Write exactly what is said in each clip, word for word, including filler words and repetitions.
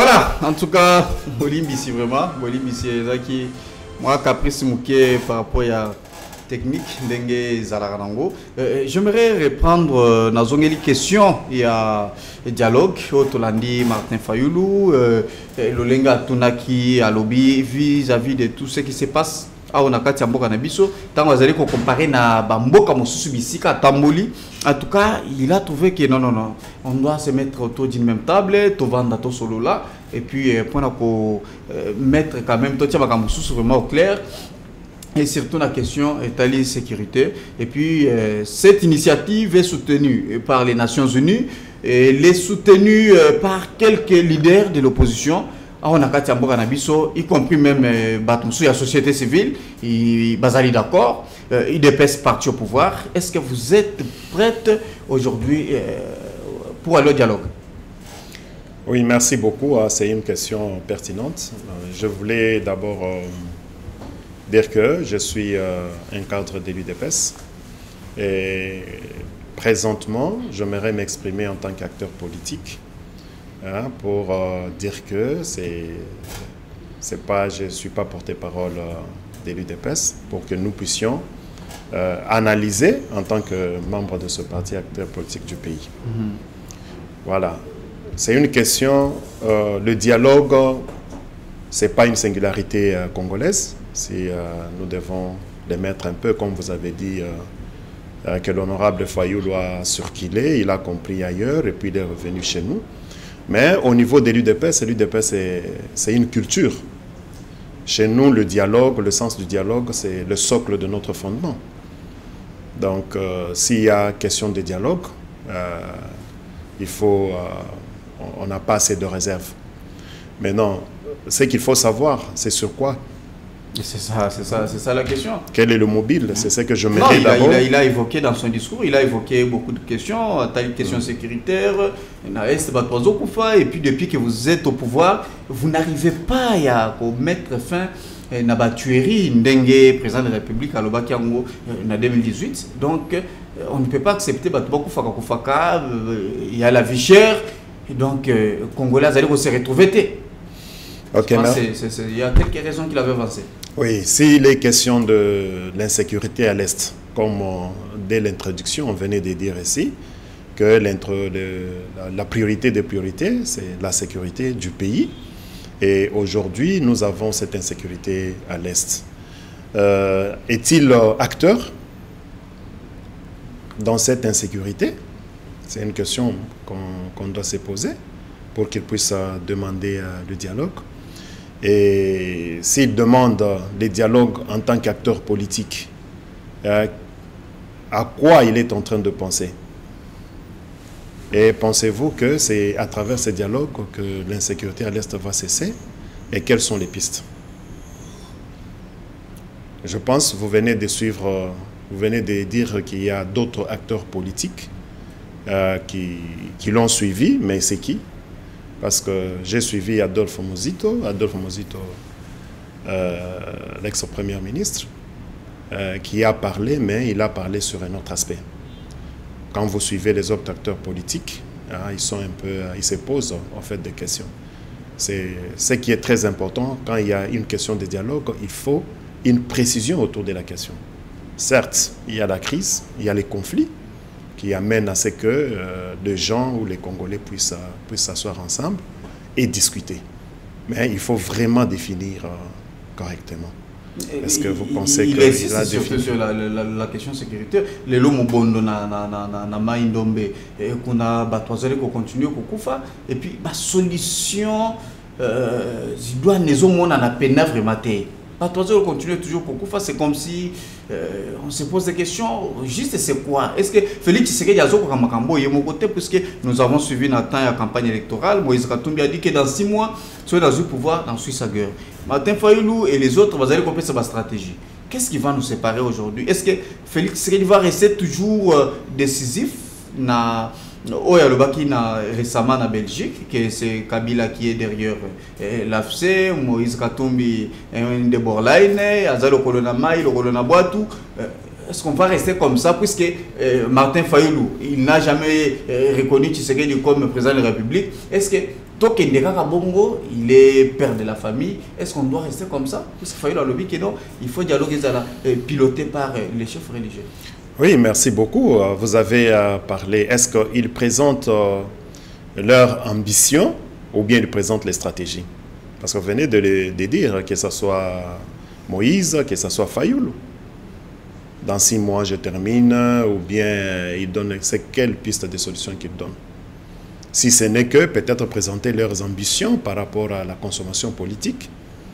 Voilà, en tout cas, Bolimbisi vraiment, Bolimbisi qui moi caprice mouké par rapport à technique d'Engue Zalarango. Euh, J'aimerais reprendre euh, dans une question. Il y a un dialogue Otolandi Martin Fayoulou, euh, Lolenga Tunaki Alobi vis-à-vis de tout ce qui se passe. Ah, on a quatre mboka na biso. Tant vous allez comparer na bamboka mosusu bisika tamboli. En tout cas, il a trouvé que non non non, on doit se mettre autour d'une même table, to vanda to solo là, et puis euh, pour qu'on euh, mettre quand même tout ça vraiment au clair. Et surtout la question est la sécurité. Et puis euh, cette initiative est soutenue par les Nations Unies et elle est soutenue euh, par quelques leaders de l'opposition. On a quatre mboka na biso, y compris même euh, la société civile, ils basali d'accord, euh, ils dépassent parti au pouvoir. Est-ce que vous êtes prête aujourd'hui euh, pour aller au dialogue? Oui, merci beaucoup. C'est une question pertinente. Je voulais d'abord euh, dire que je suis euh, un cadre de l'U D P S et présentement, j'aimerais m'exprimer en tant qu'acteur politique. Hein, pour euh, dire que c'est c'est pas je suis pas porte-parole euh, de l'U D P S pour que nous puissions euh, analyser en tant que membre de ce parti acteur politique du pays. Mm-hmm. Voilà, c'est une question. Euh, le dialogue, c'est pas une singularité euh, congolaise. Si euh, nous devons les mettre un peu comme vous avez dit euh, euh, que l'honorable Fayoulou a circulé, il a compris ailleurs et puis il est revenu chez nous. Mais au niveau de l'U D P S, l'U D P S, c'est une culture. Chez nous, le dialogue, le sens du dialogue, c'est le socle de notre fondement. Donc, euh, s'il y a question de dialogue, euh, il faut, euh, on n'a pas assez de réserve. Mais non, ce qu'il faut savoir, c'est sur quoi. C'est ça, c'est ça, c'est ça la question. Quel est le mobile? C'est ce que je me dis d'abord. Il, il a évoqué dans son discours, il a évoqué beaucoup de questions, une question sécuritaire, et puis depuis que vous êtes au pouvoir, vous n'arrivez pas à mettre fin à la tuerie d'Engue, président de la République à l'Obakiango en deux mille dix-huit. Donc, on ne peut pas accepter il y a la vie chère, donc les Congolais allaient se retrouver. Okay, il y a quelques raisons qu'il avait avancées. Oui, s'il est question de l'insécurité à l'Est, comme on, dès l'introduction, on venait de dire ici, que la, la priorité des priorités, c'est la sécurité du pays. Et aujourd'hui, nous avons cette insécurité à l'Est. Euh, Est-il acteur dans cette insécurité? C'est une question qu'on qu'on doit se poser pour qu'il puisse demander le dialogue. Et s'il demande le dialogue en tant qu'acteur politique, euh, à quoi il est en train de penser? Et pensez-vous que c'est à travers ce dialogue que l'insécurité à l'Est va cesser? Et quelles sont les pistes? Je pense que vous venez de suivre, vous venez de dire qu'il y a d'autres acteurs politiques euh, qui, qui l'ont suivi, mais c'est qui? Parce que j'ai suivi Adolphe Muzito, Adolphe Muzito, euh, l'ex-premier ministre, euh, qui a parlé, mais il a parlé sur un autre aspect. Quand vous suivez les autres acteurs politiques, hein, ils sont un peu, ils se posent en fait des questions. C'est ce qui est très important quand il y a une question de dialogue, il faut une précision autour de la question. Certes, il y a la crise, il y a les conflits, qui amène à ce que euh, les gens ou les Congolais puissent puissent s'asseoir ensemble et discuter. Mais il faut vraiment définir euh, correctement. Est-ce que vous pensez il que... Il insiste surtout sur la, la, la question sécuritaire. Les lots mobondo na na na na na maïndombe et qu'on a batoisé qu'on continue qu'on koufa et puis la solution euh, il doit nous au monde en a peine vraiment. Batoisé on continue toujours qu'on koufa, c'est comme si euh, on se pose des questions. Juste c'est quoi? Est-ce que Félix Tshisekedi a zoko kamakambo et mon côté puisque nous avons suivi notre temps la campagne électorale, Moïse Katumbi a dit que dans six mois soit dans le pouvoir dans Suisse à guerre. Martin Fayoulou et les autres, vous allez comprendre cette stratégie. Qu'est-ce qui va nous séparer aujourd'hui? Est-ce que Félix Tshisekedi va rester toujours euh, décisif na oh, il y a récemment en Belgique, que c'est Kabila qui est derrière euh, l'A F C, Moïse Katumbi de Borlaine, Azalo Kolona Maï, le Kolona Boatou. Est-ce qu'on va rester comme ça, puisque euh, Martin Fayoulou, il n'a jamais euh, reconnu Tshisekedi comme président de la République? Est-ce que Tant qu'il est Bongo, il est père de la famille. Est-ce qu'on doit rester comme ça? Parce qu'il faut le lobby que non, il faut dialoguer piloté par les chefs religieux. Oui, merci beaucoup. Vous avez parlé. Est-ce qu'ils présentent leur ambition ou bien ils présentent les stratégies? Parce que vous venez de, les, de dire que ce soit Moïse, que ce soit Fayoulou. Dans six mois, je termine, ou bien ils donnent, c'est quelle piste de solution qu'ils donnent? Si ce n'est que peut-être présenter leurs ambitions par rapport à la consommation politique.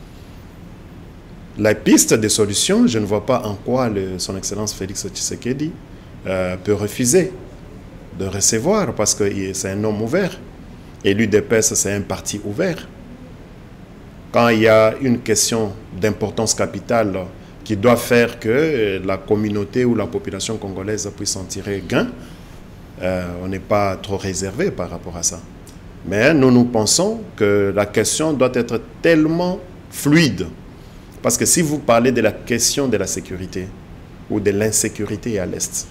La piste de solution, je ne vois pas en quoi le, son Excellence Félix Tshisekedi euh, peut refuser de recevoir, parce que c'est un homme ouvert. Et l'U D P S, c'est un parti ouvert. Quand il y a une question d'importance capitale qui doit faire que la communauté ou la population congolaise puisse en tirer gain, euh, on n'est pas trop réservé par rapport à ça. Mais nous, nous pensons que la question doit être tellement fluide. Parce que si vous parlez de la question de la sécurité ou de l'insécurité à l'Est,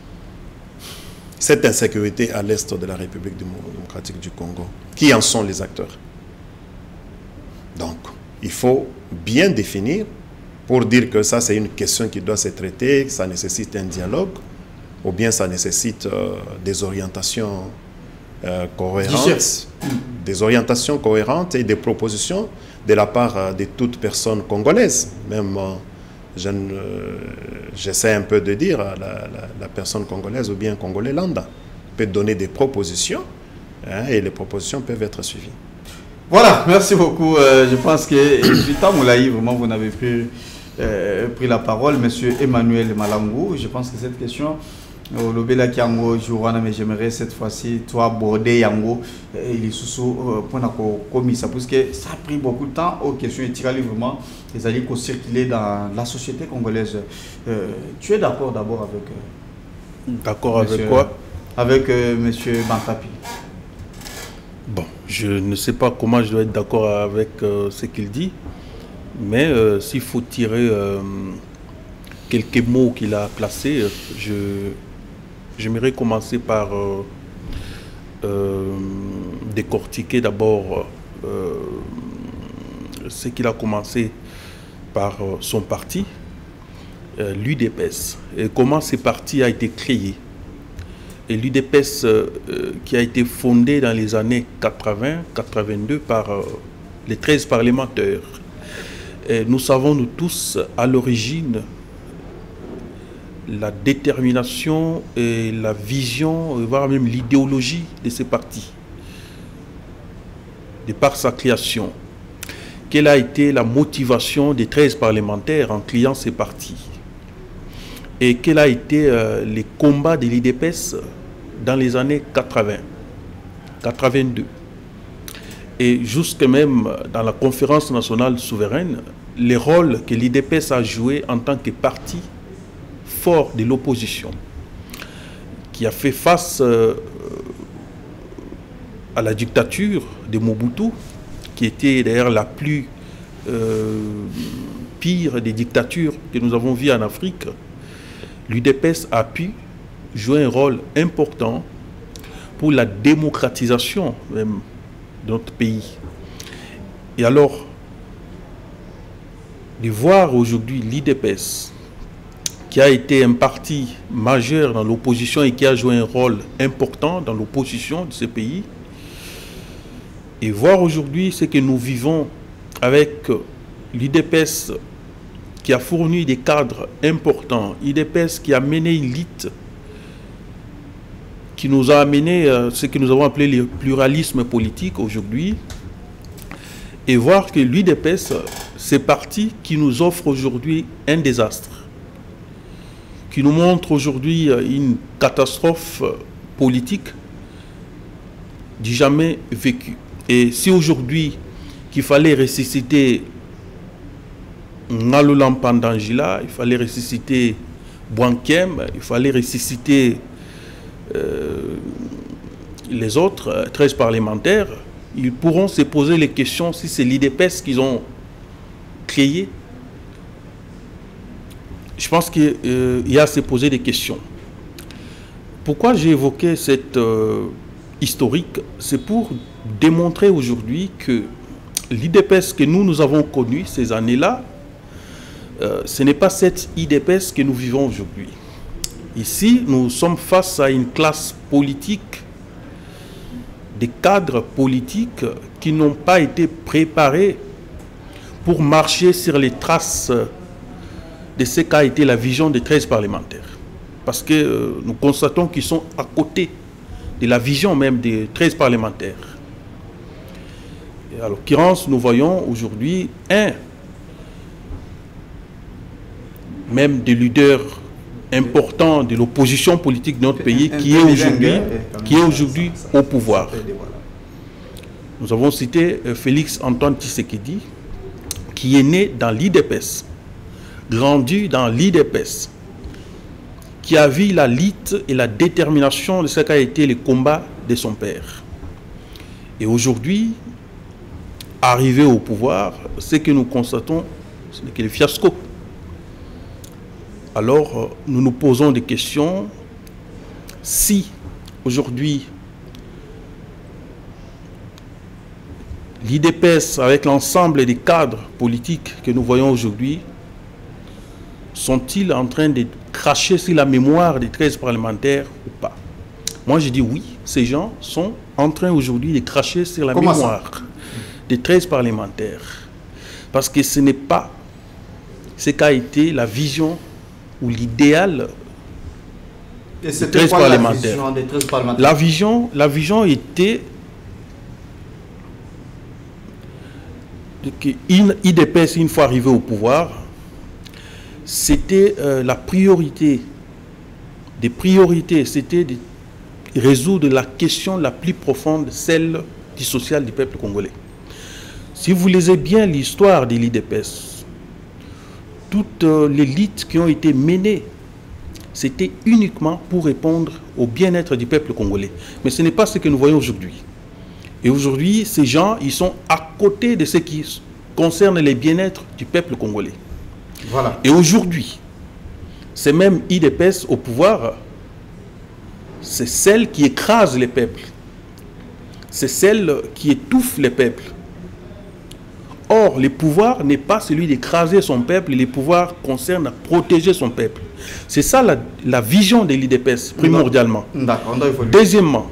cette insécurité à l'Est de la République démocratique du Congo, qui en sont les acteurs? Donc, il faut bien définir pour dire que ça, c'est une question qui doit se traiter, que ça nécessite un dialogue, ou bien ça nécessite euh, des orientations euh, cohérentes, des orientations cohérentes et des propositions de la part euh, de toute personne congolaise. Même, euh, je, euh, j'essaie un peu de dire à la, la, la personne congolaise ou bien congolais lambda peut donner des propositions, hein, et les propositions peuvent être suivies. Voilà, merci beaucoup. Euh, je pense que Vita Moulaï, vraiment, vous n'avez plus euh, pris la parole. Monsieur Emmanuel Malangou, je pense que cette question, au Lobela Kiango, Jourana, mais j'aimerais cette fois-ci, toi, aborder Yango, il est sous pour la commission, parce que ça a pris beaucoup de temps aux questions éthiques, vraiment, les alliés qui circulent dans la société congolaise. Euh, tu es d'accord d'abord avec. Euh, d'accord avec quoi? Avec euh, monsieur Bantapi. Bon, je ne sais pas comment je dois être d'accord avec euh, ce qu'il dit, mais euh, s'il faut tirer euh, quelques mots qu'il a placés, je j'aimerais commencer par euh, euh, décortiquer d'abord euh, ce qu'il a commencé par euh, son parti, euh, l'U D P S, et comment ce parti a été créé. Et l'U D P S euh, qui a été fondé dans les années quatre-vingt quatre-vingt-deux par euh, les treize parlementaires. Et nous savons, nous tous, à l'origine, la détermination et la vision, voire même l'idéologie de ces partis, de par sa création. Quelle a été la motivation des treize parlementaires en créant ces partis? Et quel a été euh, les combats de l'U D P S dans les années quatre-vingt, quatre-vingt-deux. Et jusque même dans la conférence nationale souveraine, les rôles que l'U D P S a joué en tant que parti fort de l'opposition, qui a fait face euh, à la dictature de Mobutu, qui était d'ailleurs la plus euh, pire des dictatures que nous avons vues en Afrique. L'U D P S a pu jouer un rôle important pour la démocratisation même de notre pays. Et alors, de voir aujourd'hui l'U D P S, qui a été un parti majeur dans l'opposition et qui a joué un rôle important dans l'opposition de ce pays, et voir aujourd'hui ce que nous vivons avec l'U D P S qui a fourni des cadres importants, l'U D P S qui a mené une lutte qui nous a amené euh, ce que nous avons appelé le pluralisme politique aujourd'hui, et voir que l'U D P S, c'est parti qui nous offre aujourd'hui un désastre, qui nous montre aujourd'hui une catastrophe politique du jamais vécue. Et si aujourd'hui qu'il fallait ressusciter Ngalolam Pandangila, il fallait ressusciter Bouankem, il fallait ressusciter euh, les autres treize parlementaires, ils pourront se poser les questions si c'est l'U D P S qu'ils ont créé. Je pense qu'il euh, y a à se poser des questions. Pourquoi j'ai évoqué cette euh, historique, c'est pour démontrer aujourd'hui que l'I D P S que nous, nous avons connu ces années-là, euh, ce n'est pas cette I D P S que nous vivons aujourd'hui. Ici, nous sommes face à une classe politique, des cadres politiques qui n'ont pas été préparés pour marcher sur les traces de ce qu'a été la vision des treize parlementaires. Parce que euh, nous constatons qu'ils sont à côté de la vision même des treize parlementaires. Et à l'occurrence, nous voyons aujourd'hui un, même des leaders importants de l'opposition politique de notre pays qui est aujourd'hui qui est aujourd'hui au pouvoir. Nous avons cité euh, Félix Antoine Tshisekedi, qui est né dans l'I D P S, grandi dans l'I D P S, qui a vu la lutte et la détermination de ce qu'a été le combat de son père. Et aujourd'hui, arrivé au pouvoir, ce que nous constatons, ce n'est que le fiasco. Alors, nous nous posons des questions. Si, aujourd'hui, l'I D P S, avec l'ensemble des cadres politiques que nous voyons aujourd'hui, sont-ils en train de cracher sur la mémoire des treize parlementaires ou pas? Moi, je dis oui, ces gens sont en train aujourd'hui de cracher sur la Comment mémoire ça? des treize parlementaires. Parce que ce n'est pas ce qu'a été la vision ou l'idéal des treize parlementaires. La vision, parlementaires. La vision, la vision était qu'une I D P S, une fois arrivé au pouvoir, c'était euh, la priorité, des priorités, c'était de résoudre la question la plus profonde, celle du social du peuple congolais. Si vous lisez bien l'histoire de l'I D P S, toutes euh, les luttes qui ont été menées, c'était uniquement pour répondre au bien-être du peuple congolais. Mais ce n'est pas ce que nous voyons aujourd'hui. Et aujourd'hui, ces gens, ils sont à côté de ce qui concerne les bien-être du peuple congolais. Voilà. Et aujourd'hui, ces mêmes I D P S au pouvoir, c'est celle qui écrase les peuples. C'est celle qui étouffe les peuples. Or, le pouvoir n'est pas celui d'écraser son peuple, le pouvoir concerne à protéger son peuple. C'est ça la, la vision de l'I D P S, primordialement. Deuxièmement,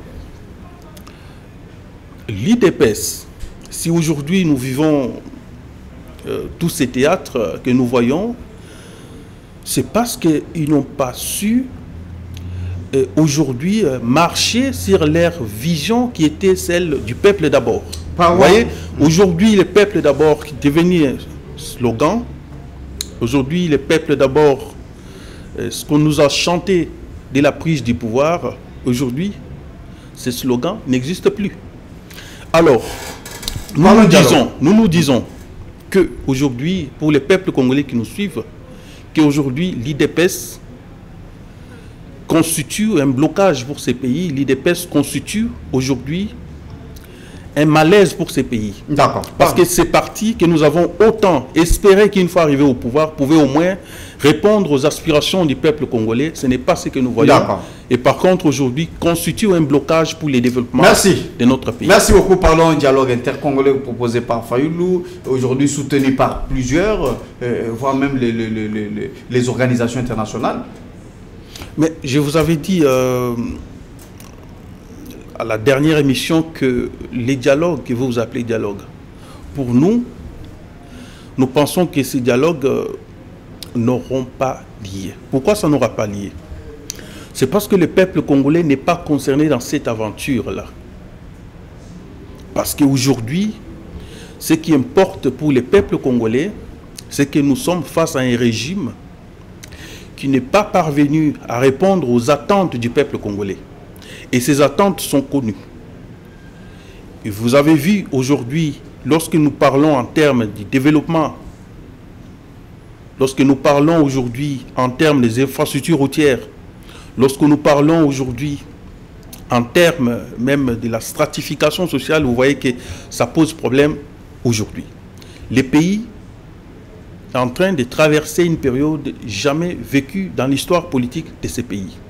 l'I D P S, si aujourd'hui nous vivons euh, tous ces théâtres que nous voyons, c'est parce qu'ils n'ont pas su euh, aujourd'hui euh, marcher sur leur vision qui était celle du peuple d'abord. Vous voyez, aujourd'hui, le peuple d'abord qui est devenu un slogan. Aujourd'hui, le peuple d'abord, euh, ce qu'on nous a chanté dès la prise du pouvoir, aujourd'hui, ce slogan n'existe plus. Alors, nous nous disons, nous nous disons que aujourd'hui, pour les peuples congolais qui nous suivent, qu'aujourd'hui, l'I D P S constitue un blocage pour ces pays. L'I D P S constitue aujourd'hui un malaise pour ces pays. D'accord. Parce que ces partis que nous avons autant espéré qu'une fois arrivés au pouvoir, pouvaient au moins répondre aux aspirations du peuple congolais. Ce n'est pas ce que nous voyons. Et par contre, aujourd'hui, constitue un blocage pour le développement Merci. de notre pays. Merci beaucoup. Parlons du dialogue intercongolais proposé par Fayulu, aujourd'hui soutenu par plusieurs, euh, voire même les, les, les, les, les organisations internationales. Mais je vous avais dit euh, à la dernière émission que les dialogues que vous appelez dialogues, pour nous, nous pensons que ces dialogues euh, n'auront pas lié. Pourquoi ça n'aura pas lié? C'est parce que le peuple congolais n'est pas concerné dans cette aventure-là. Parce qu'aujourd'hui, ce qui importe pour le peuple congolais, c'est que nous sommes face à un régime qui n'est pas parvenu à répondre aux attentes du peuple congolais. Et ces attentes sont connues. Et vous avez vu aujourd'hui, lorsque nous parlons en termes du développement, lorsque nous parlons aujourd'hui en termes des infrastructures routières, lorsque nous parlons aujourd'hui en termes même de la stratification sociale, vous voyez que ça pose problème aujourd'hui. Les pays sont en train de traverser une période jamais vécue dans l'histoire politique de ces pays.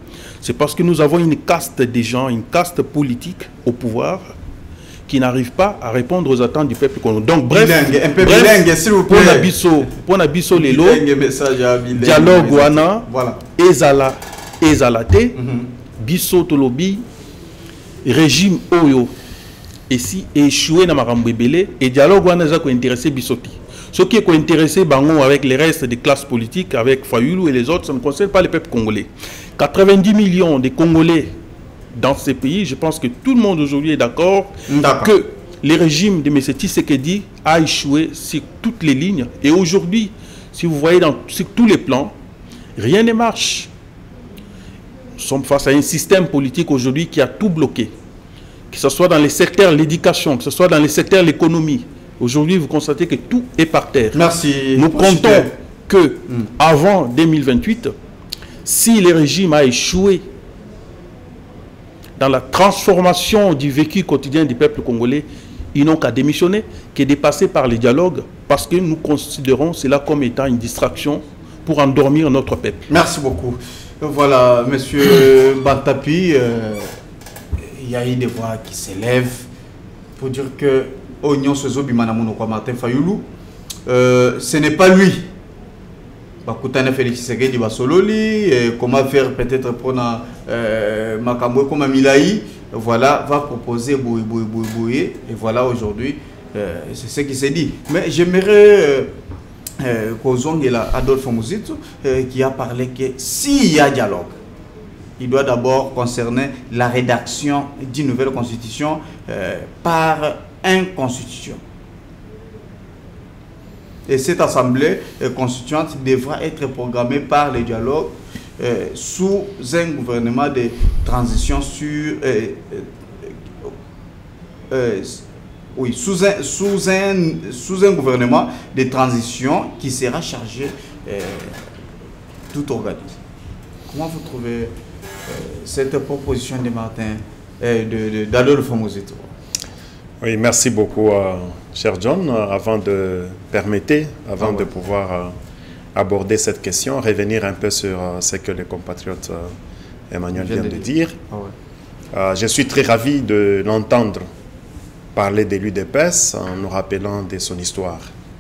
c'est parce que nous avons une caste des gens, une caste politique au pouvoir qui n'arrive pas à répondre aux attentes du peuple congolais. Donc bref, bilingue, un peu bref, bilingue, s'il vous plaît. pour Nabiso, pour Nabiso Lelo, dialogue wana, voilà. ezala, ezalate, mm -hmm. biso tolobi, régime oyo, et si échoué dans makambo ebele, et dialogue wana za ko intéressé bisoti. Ce qui est intéressé bango avec les restes des classes politiques, avec Fayoulou et les autres, ça ne concerne pas le peuple congolais. quatre-vingt-dix millions de Congolais dans ces pays, je pense que tout le monde aujourd'hui est d'accord que le régime de M. Tshisekedi a échoué sur toutes les lignes. Et aujourd'hui, si vous voyez dans, sur tous les plans, rien ne marche. Nous sommes face à un système politique aujourd'hui qui a tout bloqué. Que ce soit dans les secteurs de l'éducation, que ce soit dans les secteurs de l'économie. Aujourd'hui, vous constatez que tout est par terre. Merci. Nous comptons que mm. avant deux mille vingt-huit, si le régime a échoué dans la transformation du vécu quotidien du peuple congolais, ils n'ont qu'à démissionner, qu'à dépasser par les dialogues, parce que nous considérons cela comme étant une distraction pour endormir notre peuple. Merci beaucoup. Voilà, monsieur Bantapi, euh, il y a eu des voix qui s'élèvent pour dire que Oignon Sozo Bimanamono Martin Fayoulou, euh, ce n'est pas lui. Bakutana Félix Tshisekedi Basololi, comment faire peut-être pour euh, Makambo comme Milaï, voilà, va proposer Boui Boui Boui Boui, et voilà aujourd'hui, euh, c'est ce qui s'est dit. Mais j'aimerais qu'Ozong euh, euh, Adolphe Mouzito euh, qui a parlé que s'il y a dialogue, il doit d'abord concerner la rédaction d'une nouvelle constitution euh, par un constitution. Et cette assemblée euh, constituante devra être programmée par le dialogue euh, sous un gouvernement de transition sur euh, euh, euh, oui, sous un, sous, un, sous un gouvernement de transition qui sera chargé euh, tout organisé. Comment vous trouvez euh, cette proposition de Martin euh, d'Adolphe Mouzito? Oui, merci beaucoup, euh, cher John. Avant de permettre, avant ah ouais. de pouvoir euh, aborder cette question, revenir un peu sur euh, ce que les compatriotes euh, Emmanuel vient de dire. dire. Ah ouais. euh, je suis très ravi de l'entendre parler de l'U D P S en nous rappelant de son histoire.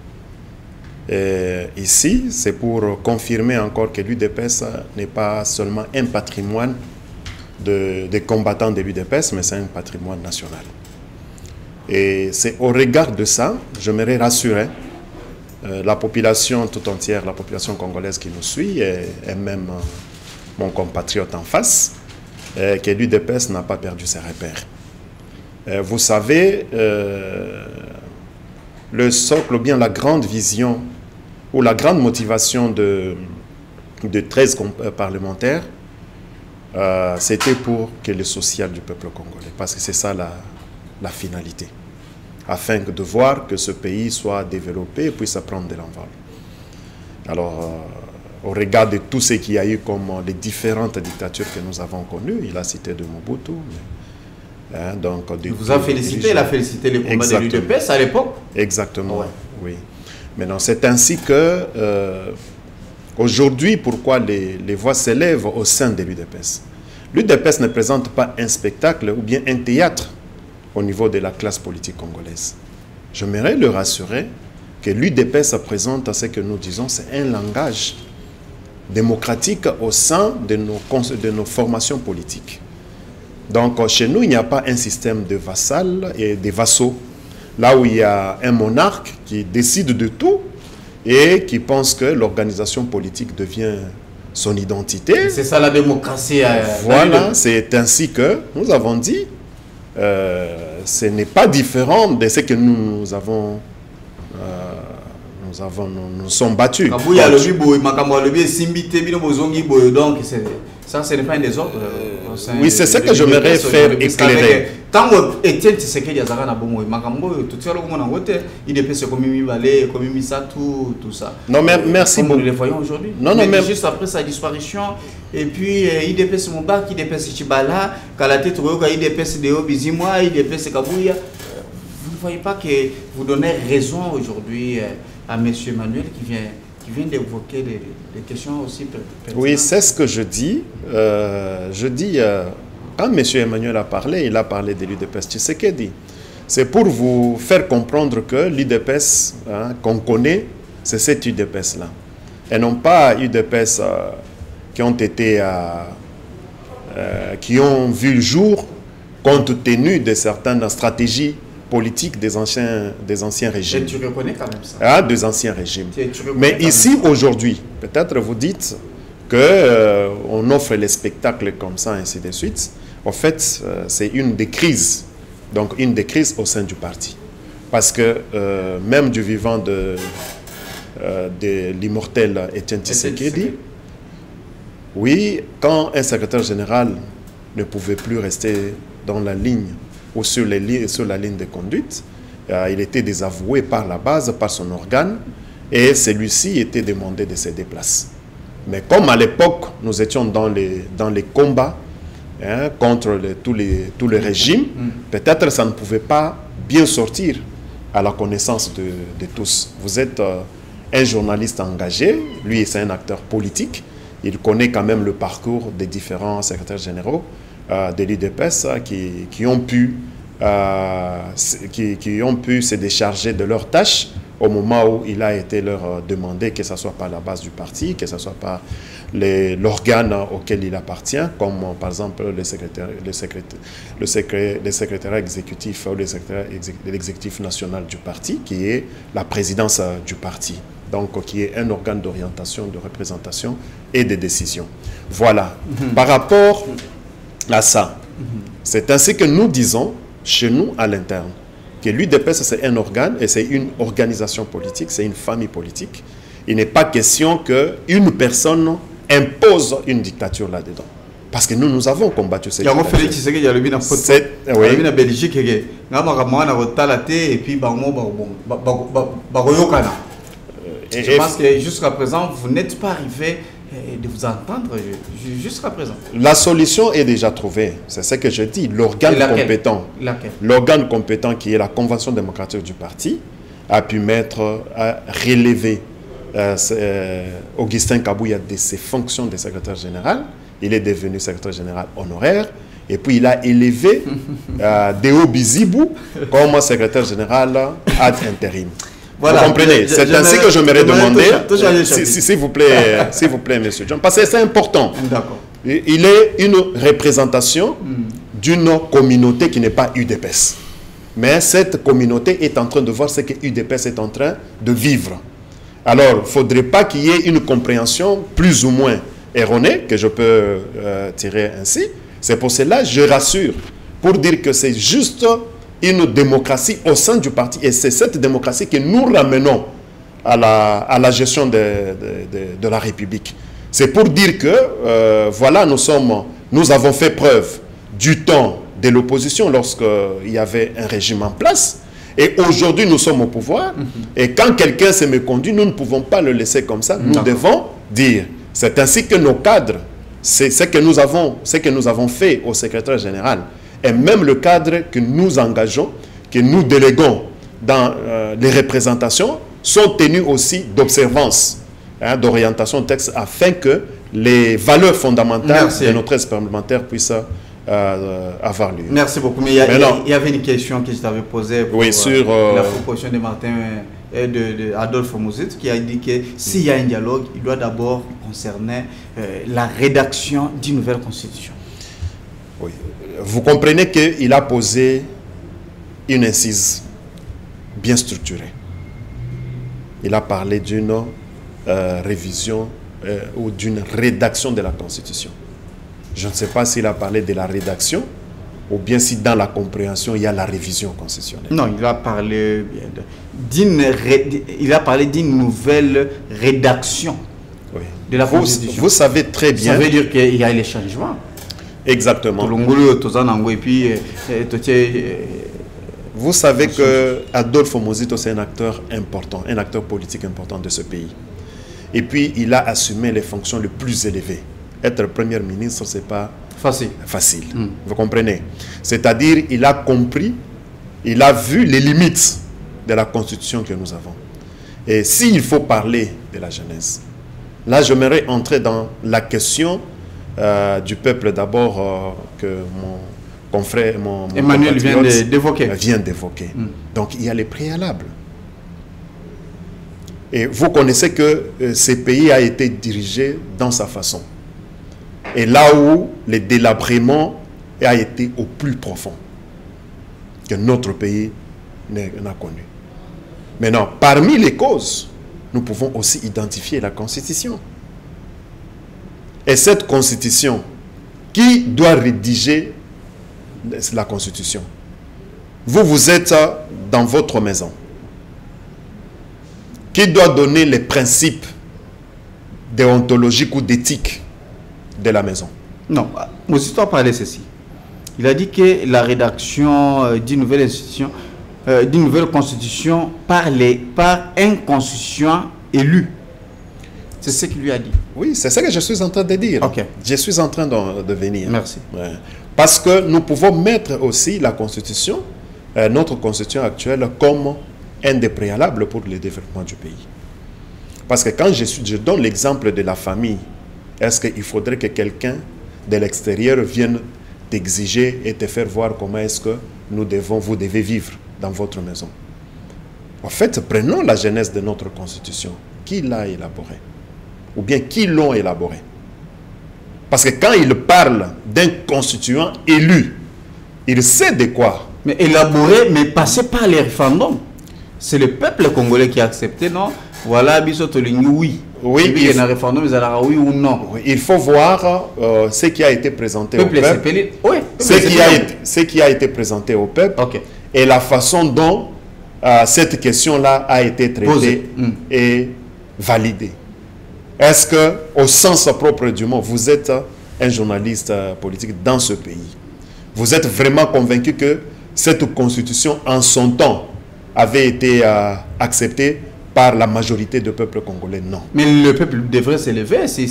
Et ici, c'est pour confirmer encore que l'U D P S n'est pas seulement un patrimoine de, des combattants de l'U D P S, mais c'est un patrimoine national. Et c'est au regard de ça, j'aimerais rassurer euh, la population tout entière, la population congolaise qui nous suit, et, et même euh, mon compatriote en face, euh, que l'U D P S n'a pas perdu ses repères. Euh, vous savez, euh, le socle, ou bien la grande vision, ou la grande motivation de, de treize parlementaires, euh, c'était pour que le social du peuple congolais, parce que c'est ça la... la finalité, afin de voir que ce pays soit développé et puisse prendre de l'envol. Alors, euh, au regard de tout ce qu'il y a eu comme les différentes dictatures que nous avons connues, il a cité de Mobutu. Mais, hein, donc, il vous a félicité, il a félicité les combats de l'U D P S à l'époque. Exactement, ouais. Oui. Maintenant, c'est ainsi que, euh, aujourd'hui, pourquoi les, les voix s'élèvent au sein de l'U D P S. L'U D P S ne présente pas un spectacle ou bien un théâtre au niveau de la classe politique congolaise. J'aimerais le rassurer que l'U D P S présente à ce que nous disons, c'est un langage démocratique au sein de nos, de nos formations politiques. Donc, chez nous, il n'y a pas un système de vassals et de vassaux. Là où il y a un monarque qui décide de tout et qui pense que l'organisation politique devient son identité. C'est ça la démocratie. Euh, voilà, c'est ainsi que nous avons dit, Euh, ce n'est pas différent de ce que nous, nous avons, euh, nous avons, nous, nous sommes battus. Donc, ça, ce n'est pas un désordre. Oui, c'est ce que j'aimerais faire éclairer. Tant que Etienne Tshisekedi a zaka na bomo, makambo tout ça le monde en côté, il est passé comme mi balé, comme mi ça tout tout ça. Non mais merci beaucoup. Nous le voyons aujourd'hui. Non non mais juste après sa disparition et puis il dépasse mon bac, il dépasse Chibala, Kalaté Troyoka, il dépasse Deo Bizimwa, il dépasse Kabouya. Vous ne voyez pas que vous donnez raison aujourd'hui à monsieur Emmanuel qui vient qui vient d'évoquer des, des questions aussi pertinentes. Oui, c'est ce que je dis. Euh, je dis, euh, quand M. Emmanuel a parlé, il a parlé de l'U D P S Tshisekedi. C'est pour vous faire comprendre que l'U D P S hein, qu'on connaît, c'est cette U D P S-là. Et non pas U D P S euh, qui ont été, euh, euh, qui ont vu le jour compte tenu de certaines stratégies politiques des anciens, des anciens régimes. Et tu reconnais quand même ça. Ah, des anciens régimes. Tu, tu Mais ici, aujourd'hui, peut-être vous dites qu'on euh, offre les spectacles comme ça, ainsi de suite. En fait, euh, c'est une des crises, donc une des crises au sein du parti. Parce que euh, même du vivant de, euh, de l'immortel Étienne Tshisekedi, oui, quand un secrétaire général ne pouvait plus rester dans la ligne ou sur, les li sur la ligne de conduite, euh, il était désavoué par la base, par son organe, et celui-ci était demandé de se déplacer. Mais comme à l'époque, nous étions dans les, dans les combats hein, contre les, tous, les, tous les régimes, mm. peut-être ça ne pouvait pas bien sortir à la connaissance de, de tous. Vous êtes euh, un journaliste engagé, lui c'est un acteur politique, il connaît quand même le parcours des différents secrétaires généraux euh, de l'U D P S qui, qui, ont pu, euh, qui, qui ont pu se décharger de leurs tâches au moment où il a été leur demandé, que ce soit par la base du parti, que ce soit par l'organe auquel il appartient, comme par exemple le secrétaire, le secrétaire, le secrétaire, le secrétaire exécutif ou le secrétaire de l'exécutif national du parti, qui est la présidence du parti, donc qui est un organe d'orientation, de représentation et de décision. Voilà. Mm-hmm. Par rapport à ça, mm-hmm. c'est ainsi que nous disons, chez nous, à l'interne, que l'U D P S, c'est un organe et c'est une organisation politique, c'est une famille politique. Il n'est pas question qu'une personne impose une dictature là-dedans. Parce que nous, nous avons combattu cette dictature. Il y a le Belgique, et puis je pense que jusqu'à présent, vous n'êtes pas arrivé de vous entendre jusqu'à présent. La solution est déjà trouvée. C'est ce que je dis. L'organe compétent, l'organe compétent qui est la Convention démocratique du parti, a pu mettre, à relever euh, euh, Augustin Kabouya de ses fonctions de secrétaire général. Il est devenu secrétaire général honoraire. Et puis il a élevé euh, Deo Bizibou comme secrétaire général ad intérim. Voilà. Vous comprenez? C'est ainsi que je m'aurais demandé, s'il si, si vous plaît, s'il vous plaît, monsieur John, parce que c'est important. Il est une représentation mm. d'une communauté qui n'est pas U D P S. Mais cette communauté est en train de voir ce que U D P S est en train de vivre. Alors, il ne faudrait pas qu'il y ait une compréhension plus ou moins erronée, que je peux euh, tirer ainsi. C'est pour cela que je rassure, pour dire que c'est juste une démocratie au sein du parti. Et c'est cette démocratie que nous ramenons à la, à la gestion de, de, de, de la République. C'est pour dire que, euh, voilà, nous, sommes, nous avons fait preuve du temps de l'opposition lorsqu'il y avait un régime en place. Et aujourd'hui, nous sommes au pouvoir. Mm-hmm. Et quand quelqu'un se méconduit, nous ne pouvons pas le laisser comme ça. Nous devons dire. C'est ainsi que nos cadres, c'est ce que nous avons, ce que nous avons fait au secrétaire général. Et même le cadre que nous engageons, que nous déléguons dans euh, les représentations, sont tenus aussi d'observance, hein, d'orientation texte, afin que les valeurs fondamentales Merci. de notre espace parlementaire puissent euh, avoir lieu. Merci beaucoup. Mais il y, a, il y avait une question que je t'avais posée pour oui, sur, euh, la proposition de Martin et de, de Adolphe Mouzit, qui a dit que s'il y a un dialogue, il doit d'abord concerner euh, la rédaction d'une nouvelle constitution. Oui. Vous comprenez qu'il a posé une incise bien structurée. Il a parlé d'une euh, révision euh, ou d'une rédaction de la Constitution. Je ne sais pas s'il a parlé de la rédaction ou bien si dans la compréhension, il y a la révision constitutionnelle. Non, il a parlé d'une il a parlé d'une nouvelle rédaction oui. de la Constitution. Vous, vous savez très bien... Ça veut dire qu'il y a les changements. Exactement. Vous savez que Adolphe Mozito, c'est un acteur important, un acteur politique important de ce pays. Et puis, il a assumé les fonctions les plus élevées. Être Premier ministre, ce n'est pas facile. facile. Mm. Vous comprenez? C'est-à-dire, il a compris, il a vu les limites de la Constitution que nous avons. Et s'il faut parler de la jeunesse. Là, j'aimerais entrer dans la question euh, du peuple d'abord euh, que mon confrère, mon, mon Emmanuel vient d'évoquer. Vient d'évoquer. Mm. Donc, il y a les préalables. Et vous connaissez que euh, ce pays a été dirigé dans sa façon. Et là où le délabrement a été au plus profond que notre pays n'a connu. Maintenant, parmi les causes, nous pouvons aussi identifier la Constitution. Et cette Constitution, qui doit rédiger la Constitution? Vous, vous êtes dans votre maison. Qui doit donner les principes déontologiques ou d'éthique de la maison? Non, Moses a parlé ceci. Il a dit que la rédaction d'une nouvelle institution, euh, d'une nouvelle constitution par, les, par un constituant élu. C'est ce qu'il lui a dit. Oui, c'est ce que je suis en train de dire. Okay. Je suis en train de, de venir. Merci. Ouais. Parce que nous pouvons mettre aussi la constitution, euh, notre constitution actuelle, comme un des préalables pour le développement du pays. Parce que quand je, suis, je donne l'exemple de la famille, est-ce qu'il faudrait que quelqu'un de l'extérieur vienne t'exiger et te faire voir comment est-ce que nous devons, vous devez vivre dans votre maison? En fait, prenons la genèse de notre constitution. Qui l'a élaborée? Ou bien qui l'ont élaborée? Parce que quand il parle d'un constituant élu, il sait de quoi. Mais élaboré, mais passé par les référendums. C'est le peuple congolais qui a accepté, non? Voilà, Bissotolingi, oui. Oui, il y a un référendum, ils allaient oui ou non. Oui, il faut voir euh, ce qui a été présenté peuple au peuple. Oui, ce, qui a été, ce qui a été présenté au peuple. Okay. Et la façon dont euh, cette question-là a été traitée mm. et validée. Est-ce que, au sens propre du mot, vous êtes un journaliste euh, politique dans ce pays? Vous êtes vraiment convaincu que cette constitution, en son temps, avait été euh, acceptée par la majorité du peuple congolais? Non. Mais le peuple devrait s'élever, c'est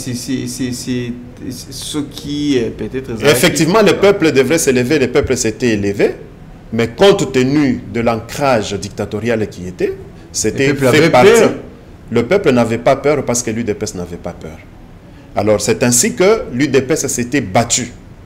ce qui peut-être... Effectivement, le peuple devrait s'élever, le peuple s'était élevé, mais compte tenu de l'ancrage dictatorial qui était, c'était fait partie... Peur. Le peuple n'avait pas peur parce que l'U D P S n'avait pas peur. Alors, c'est ainsi que l'U D P S s'était battu.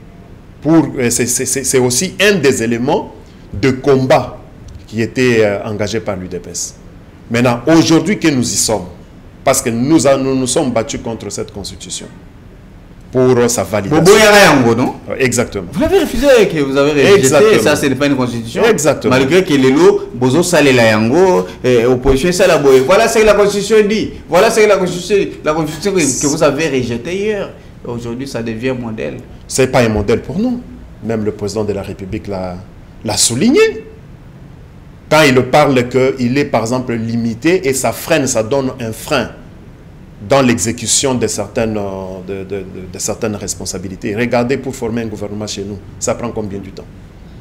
C'est aussi un des éléments de combat qui était euh, engagé par l'U D P S. Maintenant, aujourd'hui que nous y sommes, parce que nous nous, nous sommes battus contre cette constitution, pour euh, sa validation. Non? Exactement. Vous l'avez refusé, que vous avez rejeté, Exactement. Ça ce n'est pas une constitution. Exactement. Malgré que les lots, Bozo Salé la Yango, opposition Sala Boye. Voilà ce que la constitution dit. Voilà ce que la constitution dit. La constitution que vous avez rejetée hier. Aujourd'hui, ça devient modèle. Ce n'est pas un modèle pour nous. Même le président de la République l'a souligné. Quand il parle qu'il est, par exemple, limité et ça freine, ça donne un frein dans l'exécution de certaines, de, de, de, de certaines responsabilités. Regardez, pour former un gouvernement chez nous, ça prend combien de temps?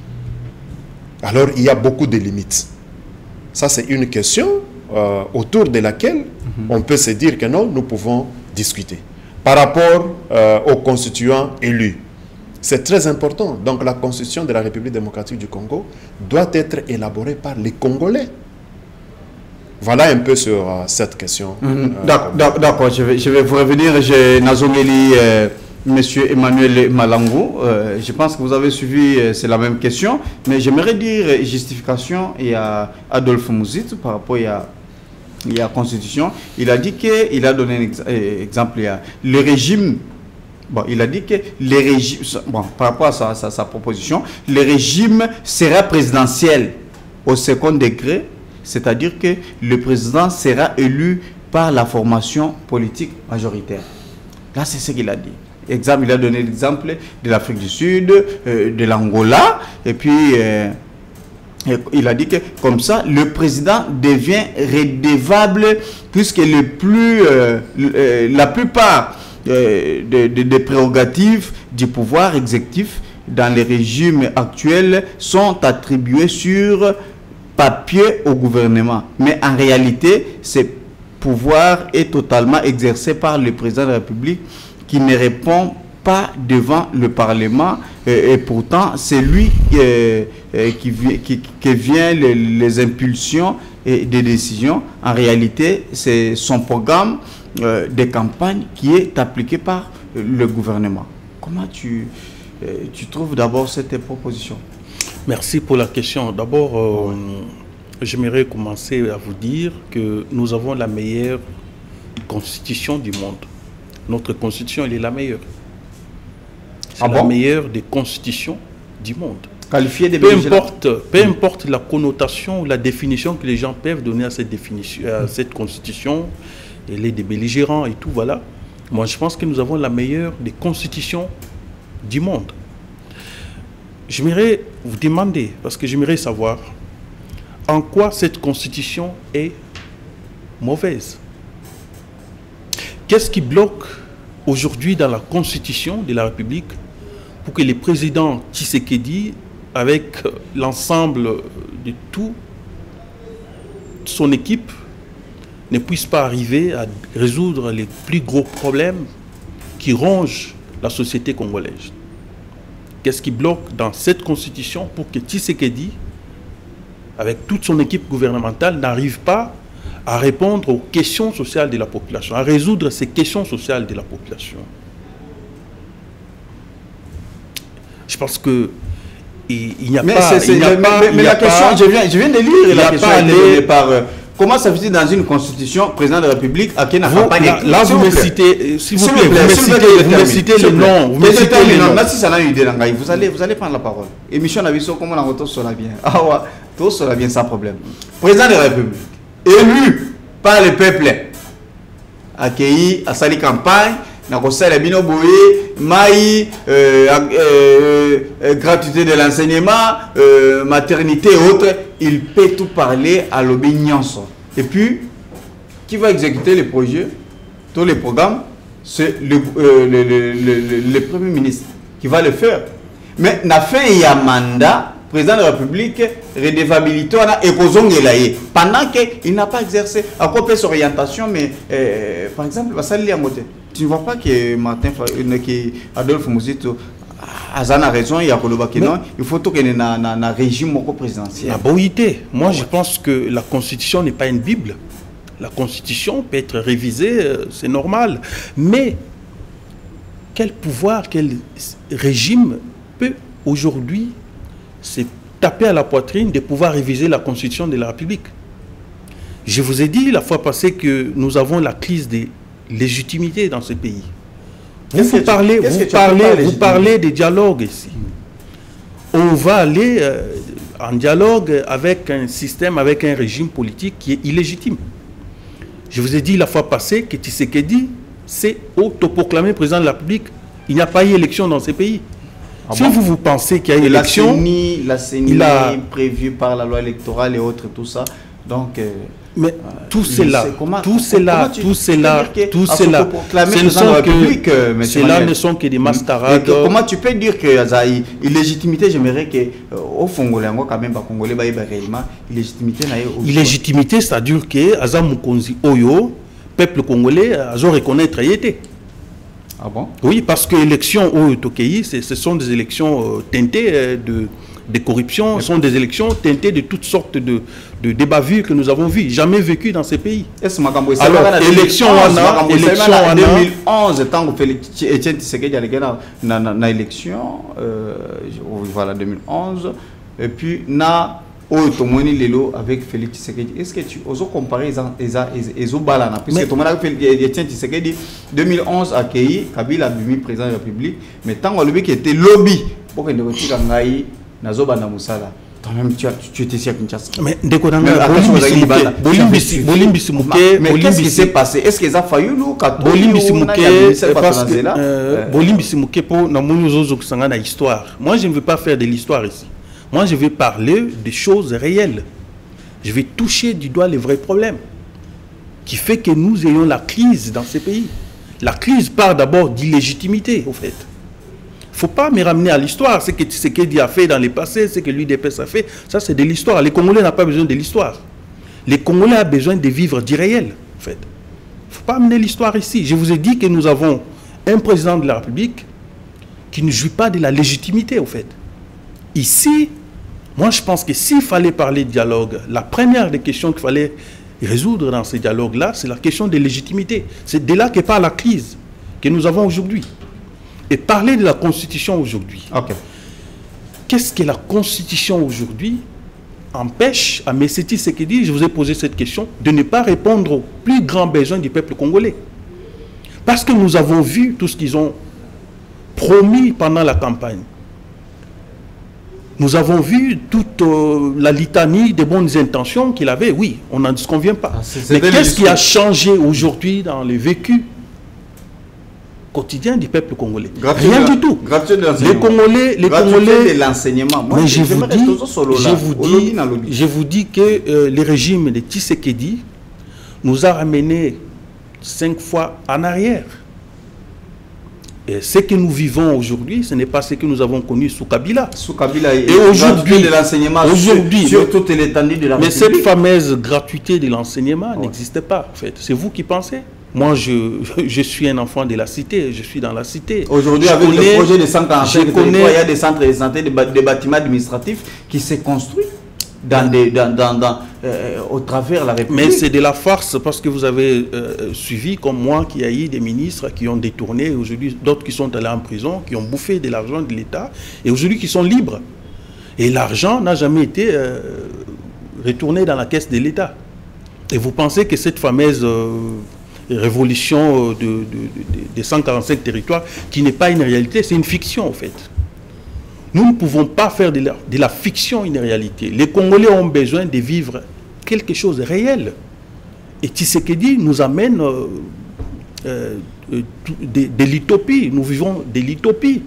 Alors, il y a beaucoup de limites. Ça, c'est une question euh, autour de laquelle mm-hmm. on peut se dire que non, nous pouvons discuter. Par rapport euh, aux constituants élus, c'est très important. Donc, la constitution de la République démocratique du Congo doit être élaborée par les Congolais. Voilà un peu sur euh, cette question. Mmh, euh, D'accord, je vais, je vais vous revenir. J'ai Nazongeli, euh, M. Emmanuel Malangou. Euh, je pense que vous avez suivi, euh, c'est la même question. Mais j'aimerais dire euh, justification et à Adolphe Mouzit par rapport à la Constitution. Il a dit qu'il a donné un ex exemple. Il y a le régime. Bon, il a dit que les régimes, bon, par rapport à sa, sa, sa proposition, le régime sera présidentiel au second degré, c'est-à-dire que le président sera élu par la formation politique majoritaire. Là, c'est ce qu'il a dit. Exemple, il a donné l'exemple de l'Afrique du Sud, euh, de l'Angola, et puis euh, il a dit que comme ça, le président devient redevable puisque le plus, euh, euh, la plupart Des de, de, de prérogatives du pouvoir exécutif dans les régimes actuels sont attribuées sur papier au gouvernement. Mais en réalité, ce pouvoir est totalement exercé par le président de la République qui ne répond pas devant le Parlement et, et pourtant c'est lui euh, euh, qui, qui, qui vient les, les impulsions et des décisions. En réalité, c'est son programme euh, de campagne qui est appliqué par le gouvernement. Comment tu, euh, tu trouves d'abord cette proposition? Merci pour la question. D'abord, euh, ouais. j'aimerais commencer à vous dire que nous avons la meilleure constitution du monde. Notre constitution, elle est la meilleure. C'est ah la bon? meilleure des constitutions du monde. Qualifiée de peu importe, peu mmh. importe la connotation ou la définition que les gens peuvent donner à cette, définition, à mmh. cette constitution, elle est des belligérants et tout, voilà. Moi, je pense que nous avons la meilleure des constitutions du monde. J'aimerais vous demander, parce que j'aimerais savoir, en quoi cette constitution est mauvaise? Qu'est-ce qui bloque aujourd'hui dans la constitution de la République pour que le président Tshisekedi, avec l'ensemble de tout son équipe, ne puisse pas arriver à résoudre les plus gros problèmes qui rongent la société congolaise? Qu'est-ce qui bloque dans cette constitution pour que Tshisekedi, avec toute son équipe gouvernementale, n'arrive pas à répondre aux questions sociales de la population, à résoudre ces questions sociales de la population? Je pense que il n'y a mais pas... Il mais, pas, mais, mais la question, pas, je, viens, je viens de lire la question les... par... Euh, comment ça fait dans une constitution, président de la République, à qui n'a pas là, là, vous me citez, s'il vous plaît, vous me citez le nom. Vous me citez le nom. Si ça n'a eu idée, vous allez, vous allez prendre la parole. Émission d'aviso, comment on a retourné sur la bien. Ah ouais, tout sera bien sans problème. Président de la République, élu par le peuple, accueilli à sa campagne, na kosala bino boye mai euh, euh, euh, gratuité de l'enseignement, euh, maternité et autres, il peut tout parler à l'obéissance. Et puis qui va exécuter les projets, tous les programmes, c'est le, euh, le, le, le, le, le premier ministre qui va le faire. Mais na fin il y a mandat président de la République redevabilité et pendant qu'il n'a pas exercé à quoi peut orientation, mais euh, par exemple tu ne vois pas que Martin que Adolphe Mouzito a raison, il y a il faut que un régime présidentiel. La bonité. Moi, je pense que la Constitution n'est pas une Bible. La Constitution peut être révisée, c'est normal. Mais quel pouvoir, quel régime peut aujourd'hui se taper à la poitrine de pouvoir réviser la Constitution de la République? Je vous ai dit la fois passée que nous avons la crise des légitimité dans ce pays. Vous, vous parlez, vous parlez, vous parlez des dialogues ici. On va aller euh, en dialogue avec un système, avec un régime politique qui est illégitime. Je vous ai dit la fois passée que Tshisekedi s'est autoproclamé président de la République. Il n'y a pas eu élection dans ce pays. Ah si bon? vous, vous pensez qu'il y a eu élection... La C E N I, la C E N I a... prévue par la loi électorale et autres, tout ça. Donc... Euh... Mais euh, tout cela, tout cela, tout cela, tout cela, cela ne sont que des mascarades. Comment tu peux dire que Azaï, illégitimité, j'aimerais que au Congolais, quand même, Congolais, réellement, illégitimité, illégitimité, c'est-à-dire que Azam Mukonzi Oyo, peuple congolais, a reconnaître été. Ah bon? Oui, parce que l'élection au Tokei, ce sont des élections teintées de de corruption, ce sont des élections teintées de toutes sortes de, de débavures que nous avons vues, jamais vécues dans ces pays. Alors, élection en deux mille onze, tant que Etienne Tshisekedi allait gagner na élection, voilà, deux mille onze, et puis na Otomoni Lelo avec Félix Tshisekedi. Est-ce que tu oses comparer les Obalana? Puisque Etienne Tshisekedi, deux mille onze, a accueilli Kabila, président de la République, mais tant que qui était lobby pour que nous retirions Nazobana Moussala. Toi-même, tu, tu étais ici à Kinshasa. Mais mais qu'est-ce qui s'est passé? Est-ce qu'ils ont failli nous Moi, je ne veux pas faire de l'histoire ici. Moi, je vais parler des choses réelles. Je vais toucher du doigt les vrais problèmes qui fait que nous ayons la crise dans ces pays. La crise part d'abord d'illégitimité, au fait. Il ne faut pas me ramener à l'histoire. Ce que Tshisekedi a fait dans le passé, ce que l'U D P S a fait, ça c'est de l'histoire. Les Congolais n'ont pas besoin de l'histoire. Les Congolais ont besoin de vivre du réel, en fait. Il ne faut pas amener l'histoire ici. Je vous ai dit que nous avons un président de la République qui ne jouit pas de la légitimité, en fait. Ici, Moi, je pense que s'il fallait parler de dialogue, la première des questions qu'il fallait résoudre dans ce dialogue-là, c'est la question de légitimité. C'est de là qu'est part la crise que nous avons aujourd'hui. Et parler de la Constitution aujourd'hui. Okay. Qu'est-ce que la Constitution aujourd'hui empêche à M. Tshisekedi, je vous ai posé cette question, de ne pas répondre aux plus grands besoins du peuple congolais? Parce que nous avons vu tout ce qu'ils ont promis pendant la campagne. Nous avons vu toute euh, la litanie des bonnes intentions qu'il avait. Oui, on n'en disconvient pas. Ah, mais qu'est-ce qui a changé aujourd'hui dans le vécu quotidien du peuple congolais? Gratuit Rien de, du tout. De les Congolais, les Congolais, de l'enseignement. Mais je vous dis, je vous dis, je vous dis que euh, le régime de Tshisekedi nous a ramenés cinq fois en arrière. Et ce que nous vivons aujourd'hui, ce n'est pas ce que nous avons connu sous Kabila. Sous Kabila et, et aujourd'hui, de l'enseignement aujourd'hui, sur, sur toute l'étendue de la mais République. cette fameuse gratuité de l'enseignement ouais. n'existe pas. En fait, c'est vous qui pensez. Moi, je, je suis un enfant de la cité, je suis dans la cité. Aujourd'hui, avec connais, le projet de cent quarante-cinq, il y a des centres de santé, des, des bâtiments administratifs qui se construisent dans des, dans, dans, dans, euh, au travers la République. Mais c'est de la farce parce que vous avez euh, suivi, comme moi, qu'il y a eu des ministres qui ont détourné, aujourd'hui d'autres qui sont allés en prison, qui ont bouffé de l'argent de l'État, et aujourd'hui qui sont libres. Et l'argent n'a jamais été euh, retourné dans la caisse de l'État. Et vous pensez que cette fameuse... Euh, révolution de, de, de, de cent quarante-cinq territoires, qui n'est pas une réalité, c'est une fiction en fait. Nous ne pouvons pas faire de la, de la fiction une réalité. Les Congolais ont besoin de vivre quelque chose de réel. Et Tshisekedi nous amène euh, euh, de, de l'utopie. Nous vivons de l'utopie.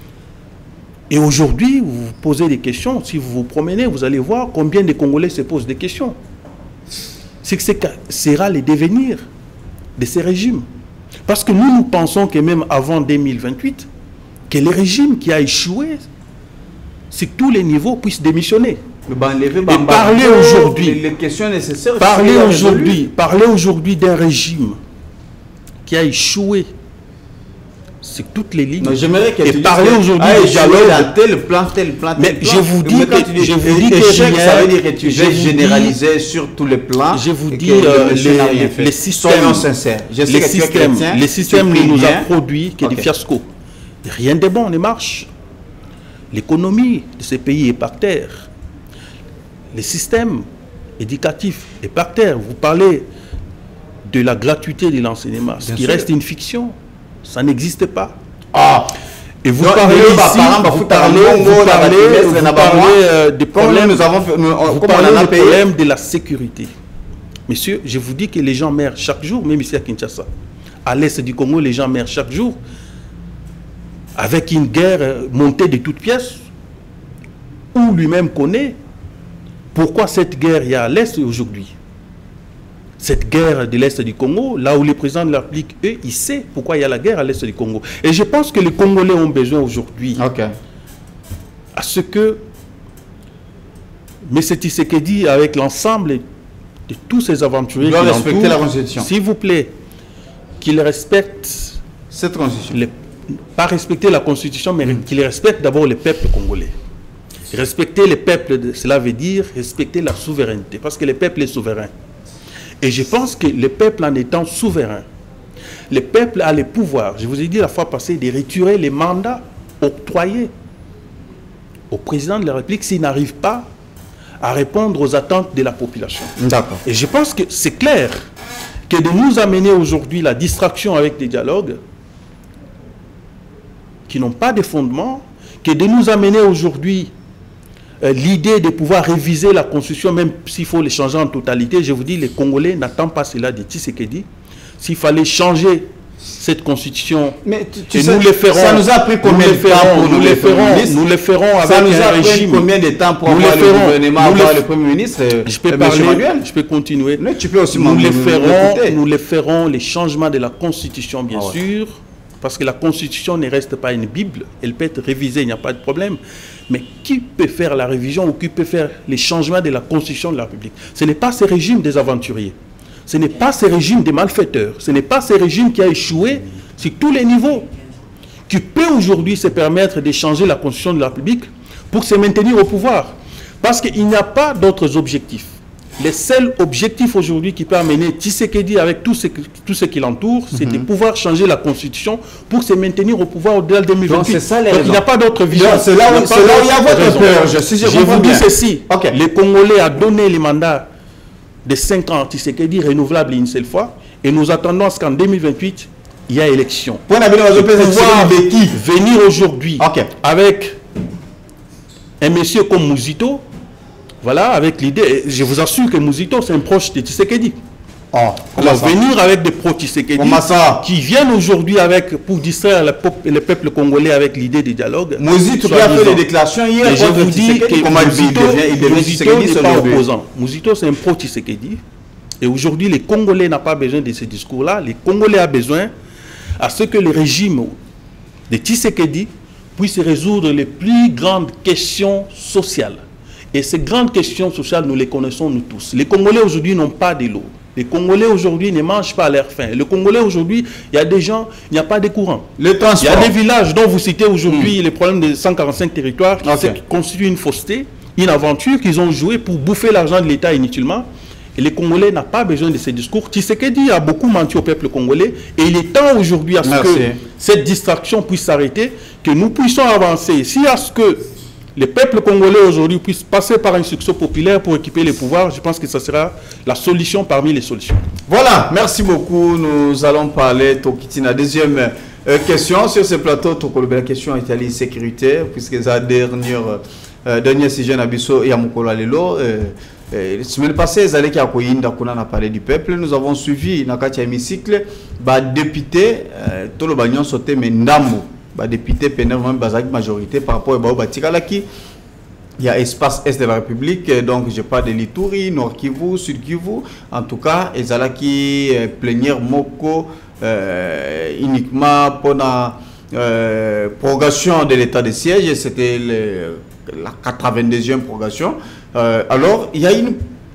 Et aujourd'hui, vous vous posez des questions. Si vous vous promenez, vous allez voir combien de Congolais se posent des questions. C'est que ce sera le devenir de ces régimes. Parce que nous, nous pensons que même avant deux mille vingt-huit, que le régime qui a échoué, c'est que tous les niveaux puissent démissionner. Le et parler aujourd'hui, les questions nécessaires, parler aujourd'hui, parler aujourd'hui d'un régime qui a échoué, c'est que toutes les lignes. Non, j'aimerais que et tu parler aujourd'hui de dialogue dans tel plan, tel plan, tel mais plan. je vous dis que je vous dis que échec, ça veut dire que tu veux généraliser sur tous les plans. Je vous dis euh, les, les systèmes, sincères. Je sais les que systèmes, chrétien, les systèmes ne nous bien. a produit que okay. des fiascos. Rien de bon ne marche. L'économie de ces pays est par terre. Les systèmes éducatifs est par terre. Vous parlez de la gratuité de l'enseignement, ce qui sûr. reste une fiction. Ça n'existe pas. Ah. Et vous parlez ici, vous parlez, vous parlez, vous parlez euh, des problèmes, nous avons fait, nous, vous parlez des problèmes de la sécurité. Messieurs, je vous dis que les gens meurent chaque jour, même ici à Kinshasa. À l'est du Congo, les gens meurent chaque jour avec une guerre montée de toutes pièces où lui-même connaît pourquoi cette guerre il y a à l'est aujourd'hui. Cette guerre de l'Est du Congo, là où le président de la République, eux, il sait pourquoi il y a la guerre à l'Est du Congo. Et je pense que les Congolais ont besoin aujourd'hui okay. à ce que M. Tshisekedi, avec l'ensemble de tous ces aventuriers, doit respecter la Constitution. S'il vous plaît, qu'il respecte cette Constitution. Les, pas respecter la Constitution, mais mmh. qu'il respecte d'abord le peuple congolais. Respecter le peuple, cela veut dire respecter la souveraineté, parce que le peuple est souverain. Et je pense que le peuple, en étant souverain, le peuple a le pouvoir, je vous ai dit la fois passée, de retirer les mandats octroyés au président de la République s'il n'arrive pas à répondre aux attentes de la population. D'accord. Et je pense que c'est clair que de nous amener aujourd'hui la distraction avec des dialogues qui n'ont pas de fondement, que de nous amener aujourd'hui Euh, l'idée de pouvoir réviser la Constitution, même s'il faut les changer en totalité, je vous dis, les Congolais n'attendent pas cela de Tshisekedi. S'il fallait changer cette Constitution, mais tu, tu et sais, nous le ferons. Ça nous a pris combien de temps pour nous nous le ferons, nous le ferons avec ça nous a un pris régime. Combien de temps pour nous avoir le, le ferons, gouvernement, avoir le Premier ministre? Je peux parler, je peux continuer. Mais tu peux aussi nous le ferons, nous le ferons, les changements de la Constitution, bien ah ouais. sûr, parce que la Constitution ne reste pas une Bible, elle peut être révisée, il n'y a pas de problème. Mais qui peut faire la révision ou qui peut faire les changements de la Constitution de la République? Ce n'est pas ce régime des aventuriers. Ce n'est pas ce régime des malfaiteurs. Ce n'est pas ce régime qui a échoué sur tous les niveaux, qui peut aujourd'hui se permettre de changer la Constitution de la République pour se maintenir au pouvoir. Parce qu'il n'y a pas d'autres objectifs. Les seuls objectifs aujourd'hui qui peuvent amener Tshisekedi avec tout ce, tout ce qui l'entoure, c'est mm-hmm. de pouvoir changer la constitution pour se maintenir au pouvoir au-delà de deux mille vingt-huit. Donc, ça, Donc il n'y a pas d'autre vision. C'est là où il y a votre peur. Je, si je je vous dis ceci. Okay. Les Congolais ont donné les mandats de cinq ans à Tshisekedi renouvelable une seule fois. Et nous attendons à ce qu'en deux mille vingt-huit, il y a élection. Pour pouvoir venir aujourd'hui okay. avec un monsieur comme Mouzito, voilà, avec l'idée, je vous assure que Mouzito, c'est un proche de Tshisekedi. Oh, Alors, venir avec des pro-Tshisekedi qui viennent aujourd'hui avec pour distraire le peuple, le peuple congolais avec l'idée de dialogue. Mouzito a fait des déclarations hier. Et je vous dis que Mouzito, Mouzito n'est pas opposant. Mouzito, c'est un pro-Tshisekedi. Et aujourd'hui, les Congolais n'ont pas besoin de ce discours-là. Les Congolais ont besoin à ce que le régime de Tshisekedi puisse résoudre les plus grandes questions sociales. Et ces grandes questions sociales, nous les connaissons nous tous. Les Congolais aujourd'hui n'ont pas de l'eau. Les Congolais aujourd'hui ne mangent pas à leur faim. Les Congolais aujourd'hui, il y a des gens, il n'y a pas de courant. Le transport. Il y a des villages dont vous citez aujourd'hui mmh. les problèmes de cent quarante-cinq territoires qui okay. constituent une fausseté, une aventure qu'ils ont jouée pour bouffer l'argent de l'État inutilement. Et les Congolais n'ont pas besoin de ces discours. Tshisekedi a beaucoup menti au peuple congolais. Et il est temps aujourd'hui à ce Merci. que cette distraction puisse s'arrêter, que nous puissions avancer. Si à ce que le peuple congolais aujourd'hui puisse passer par un succès populaire pour équiper les pouvoirs, je pense que ce sera la solution parmi les solutions. Voilà, merci beaucoup. Nous allons parler, Tokitina, deuxième euh, question sur ce plateau. La question est allée sécurité, puisque la dernière, euh, dernière sujet Nabiso et Amukolo Alelo. Euh, La semaine passée, on a parlé du peuple. Nous avons suivi dans le hémicycle les députés, tout le bagnon sauté, mais Ndamo, les députés pénètrent la majorité par rapport à Batikalaki. Il y a espace Est de la République, donc je parle de l'Ituri, Nord Kivu, Sud Kivu. En tout cas, ils ont qui plénière Moko euh, uniquement pour la euh, prorogation de l'état de siège. C'était la quatre-vingt-deuxième prorogation. Euh, alors, il y a une,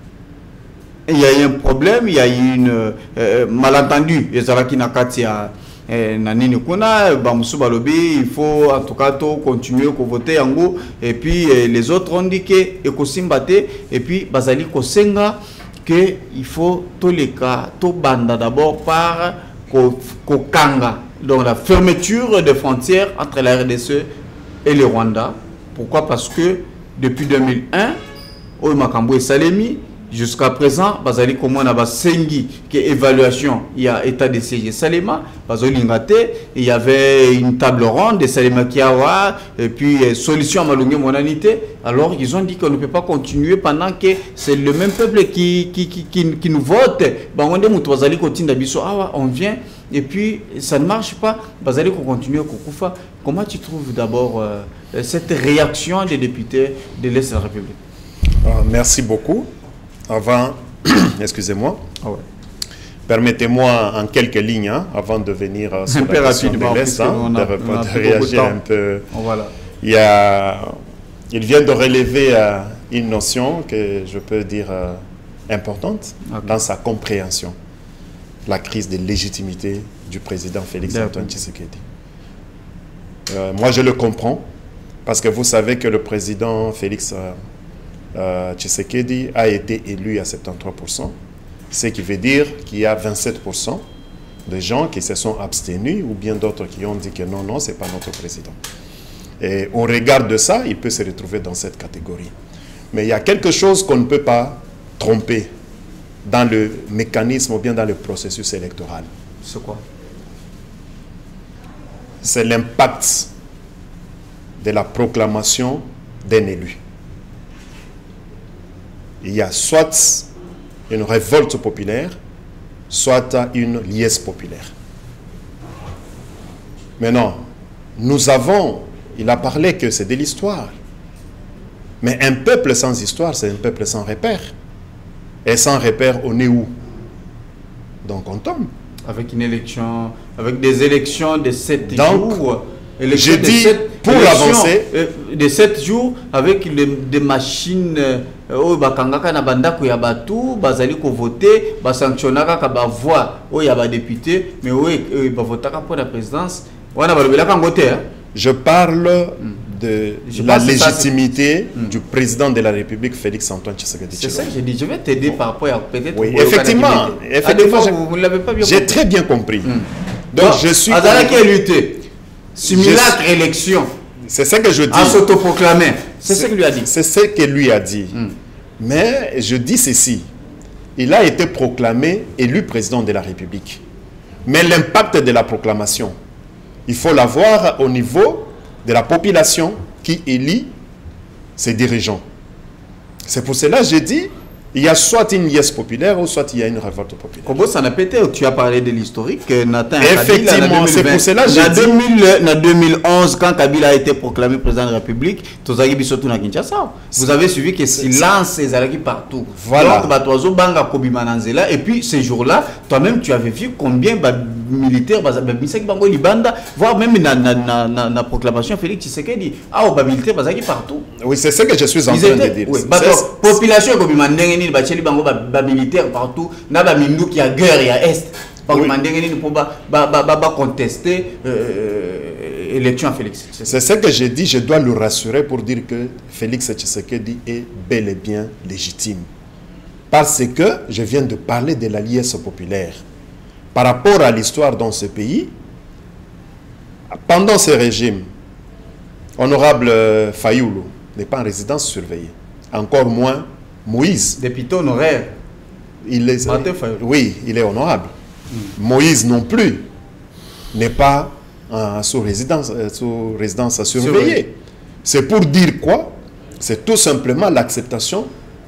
il y a un problème, il y a une euh, malentendu. Il y a qui n'a qu'à nanini kuna bamusu balobi, il faut en tout cas continuer à voter en gros. Et puis euh, les autres ont dit que ekosimbate et puis bazali kosenga que il faut tous les cas tout banda d'abord par kokanga, donc la fermeture des frontières entre la R D C et le Rwanda. Pourquoi? Parce que depuis deux mille un au Makambo et Salemi jusqu'à présent, bazali comme on a sengi que évaluation, il y a état de siège Salema, bazali ngate, il y avait une table ronde de Salema Kiawa et puis solution à Malungé Monanité. Alors ils ont dit qu'on ne peut pas continuer pendant que c'est le même peuple qui qui qui, qui, qui nous vote. Bangonde Moutouazali Kotinda Biso, ah on vient et puis ça ne marche pas. Bazali qu'on continue Kokufa. Comment tu trouves d'abord euh, cette réaction des députés de l'Est de la République? euh, Merci beaucoup. Avant, excusez-moi, ah ouais. Permettez-moi en quelques lignes, hein, avant de venir euh, sur un la question de l'Est, hein, de, de réagir un peu. Oh, voilà. Il, y a, il vient de relever euh, une notion que je peux dire euh, importante okay. dans sa compréhension. La crise de légitimité du président Félix Antoine Tshisekedi. Euh, moi, je le comprends, parce que vous savez que le président Félix euh, euh, Tshisekedi a été élu à soixante-treize pour cent, ce qui veut dire qu'il y a vingt-sept pour cent de gens qui se sont abstenus, ou bien d'autres qui ont dit que non, non, ce n'est pas notre président. Et au regard de ça, il peut se retrouver dans cette catégorie. Mais il y a quelque chose qu'on ne peut pas tromper dans le mécanisme ou bien dans le processus électoral. C'est quoi? C'est l'impact de la proclamation d'un élu. Il y a soit une révolte populaire, soit une liesse populaire. Maintenant, nous avons, il a parlé que c'est de l'histoire. Mais un peuple sans histoire, c'est un peuple sans repère. Et sans repère, on est où? Donc on tombe. Avec une élection, avec des élections de sept Donc, jours. Je dis, pour avancer, euh, de sept jours, avec les, des machines, oh, bakangaka na bandako ya batu, bazali ko voter, basanctionnaka ka ba voix, oh ya ba député, mais oui, ba votaka pour la présidence. Wana balobela ka ngote. Je parle de Je la pense que ça, légitimité Hmm. du président de la République, Félix-Antoine Tshisekedi C'est ça Tshilombo. que j'ai dit. Je vais t'aider par rapport à peut-être. Oui, Boyo effectivement, Kanakibete. effectivement, Ah, des j'ai- fois, vous ne l'avez pas bien J'ai compris. très bien compris. Hmm. Donc, je suis... Azala qui a lutté. Simulacre élection. C'est ce que je dis. À s'autoproclamer. C'est ce qu'il lui a dit. C'est ce que lui a dit. Hmm. Mais je dis ceci. Il a été proclamé élu président de la République. Mais l'impact de la proclamation, il faut l'avoir au niveau de la population qui élit ses dirigeants. C'est pour cela que j'ai dit, il y a soit une liesse populaire ou soit il y a une révolte populaire. Comment ça n'a pété? Tu as parlé de l'historique. Nathan Effectivement, c'est pour cela que j'ai dit... En deux mille onze, quand Kabila a été proclamé président de la République, vous avez suivi que silence est allé partout. Voilà. Donc, Batoazo, Banga, Kobima, Nanzela. Et puis, ces jours-là, toi-même, tu avais vu combien de militaires, Bango, Libanda, voire même dans la proclamation Félix Tshisekedi, ah, oh, militaires, Bazaki partout. Oui, c'est ce que je suis en Ils train étaient, de dire. oui, C'est- bateau, population comme Mandengeni, Bacheli Bango, ba militaire partout, na ba mindu qui a guerre, il y a est. Parce que Oui. Mandengeni pour ba ba ba ba contester euh, élection à Félix. C'est ce que j'ai dit, je dois le rassurer pour dire que Félix Tshisekedi est bel et bien légitime. Parce que je viens de parler de la liesse populaire. Par rapport à l'histoire dans ce pays, pendant ce régime, honorable euh, Fayoulou n'est pas en résidence surveillée. Encore moins Moïse. Député honoraire. Il est, Martin Fayoulou. oui, il est honorable. Moïse non plus n'est pas euh, sous résidence, euh, sous résidence à surveiller. Surveillé. C'est pour dire quoi? C'est tout simplement l'acceptation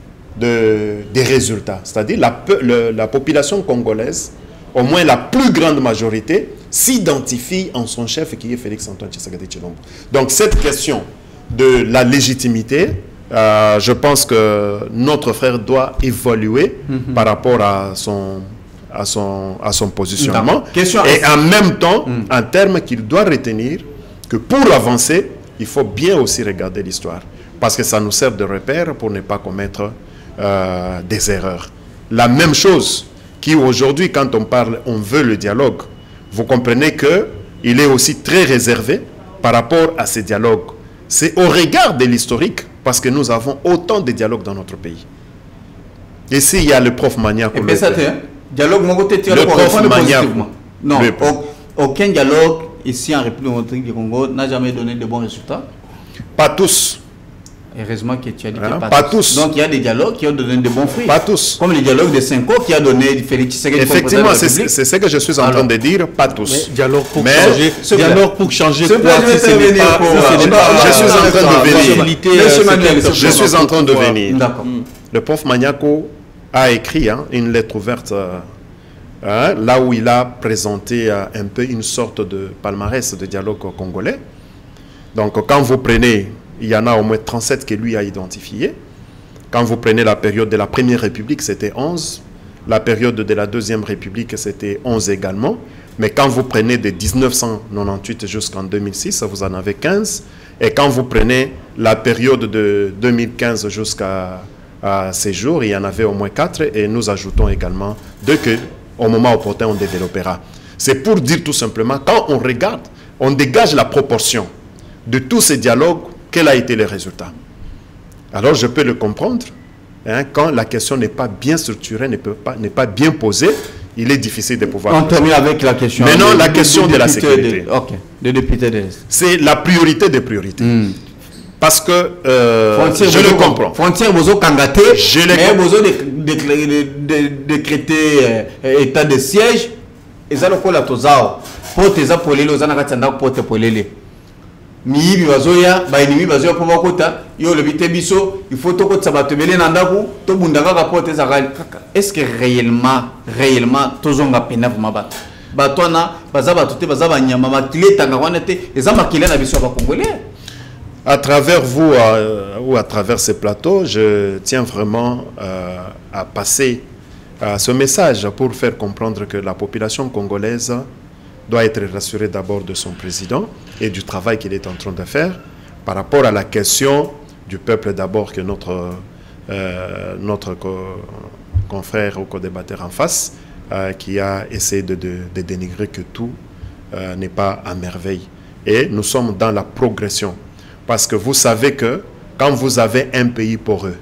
de, des résultats. C'est-à-dire la, pe- le- la population congolaise, au moins la plus grande majorité, s'identifie en son chef qui est Félix-Antoine Tshisekedi Tshilombo. Donc cette question de la légitimité, euh, je pense que notre frère doit évoluer Mhm. par rapport à son, à son, à son positionnement. D'accord. Question- Et en même temps, Mhm. en termes qu'il doit retenir que pour avancer, il faut bien aussi regarder l'histoire. Parce que ça nous sert de repère pour ne pas commettre euh, des erreurs. La même chose qui aujourd'hui, quand on parle, on veut le dialogue. Vous comprenez qu'il est aussi très réservé par rapport à ces dialogues. C'est au regard de l'historique, parce que nous avons autant de dialogues dans notre pays. Ici, il y a le prof Mania. Et bien ça, t'es, hein? Dialogue, mon côté, tu as Le le prof Mania. Non, Le- au- aucun dialogue ici en République du Congo n'a jamais donné de bons résultats. Pas tous. Heureusement que tu as dit Hein, que pas, pas tous. tous. Donc il y a des dialogues qui ont donné de bons fruits. Pas tous. Comme le dialogue de Cinco qui a donné Félix Tshisekedi comme président Effectivement, de la c'est République. c'est ce que je suis en Alors, train de dire, pas tous. Dialogue pour Mais- changer. Ce Dialogue pour changer Ce quoi plan, je si vais ce n'est intervenir pas- pour- si ce n'est euh, pas- je suis en train de la venir. possibilité, Monsieur euh, c'est Manuel, quelque je Je chose suis en train de pour pouvoir- venir. D'accord. Le prof Maniako a écrit hein, une lettre ouverte euh, hein, là où il a présenté euh, un peu une sorte de palmarès de dialogue congolais. Donc quand vous prenez, il y en a au moins trente-sept que lui a identifié. Quand vous prenez la période de la Première République, c'était onze. La période de la Deuxième République, c'était onze également. Mais quand vous prenez de mille neuf cent quatre-vingt-dix-huit jusqu'en deux mille six, vous en avez quinze. Et quand vous prenez la période de deux mille quinze jusqu'à à ces jours, il y en avait au moins quatre. Et nous ajoutons également deux que, au moment opportun, on développera. C'est pour dire tout simplement, quand on regarde, on dégage la proportion de tous ces dialogues, quel a été le résultat. Alors je peux le comprendre, hein, quand la question n'est pas bien structurée, n'est pas, n'est pas bien posée, il est difficile de pouvoir... On termine avec la question. Maintenant, de- la de- question de la député sécurité. de- ok, des députés de l'Est. C'est la priorité des priorités. Hmm. Parce que euh, Frontière, je le bozo- comprends. Frontière, bozo kangaté, Je le mais comprends. bozo dé- déclaré- dé- dé- décréter euh, état de siège, et ça le quoi la tozao. Pote za polele, ozana katanda pote polele. Miyibi bazoya, ba ennemi bazoya po bakota, yo le bité biso, il faut to kotsa batebele na ndaku, to bundaka ka pote za kali. Est-ce que réellement, réellement, tozonga pena pour mabat? Batona, baza batote, baza banyama, makile tanga wana te, eza makile na biso ba congolais. À travers vous euh, ou à travers ces plateaux, je tiens vraiment euh, à passer euh, ce message pour faire comprendre que la population congolaise doit être rassurée d'abord de son président et du travail qu'il est en train de faire par rapport à la question du peuple d'abord que notre, euh, notre co confrère ou co-débatteur en face euh, qui a essayé de, de, de dénigrer que tout euh, n'est pas à merveille. Et nous sommes dans la progression. Parce que vous savez que quand vous avez un pays poreux,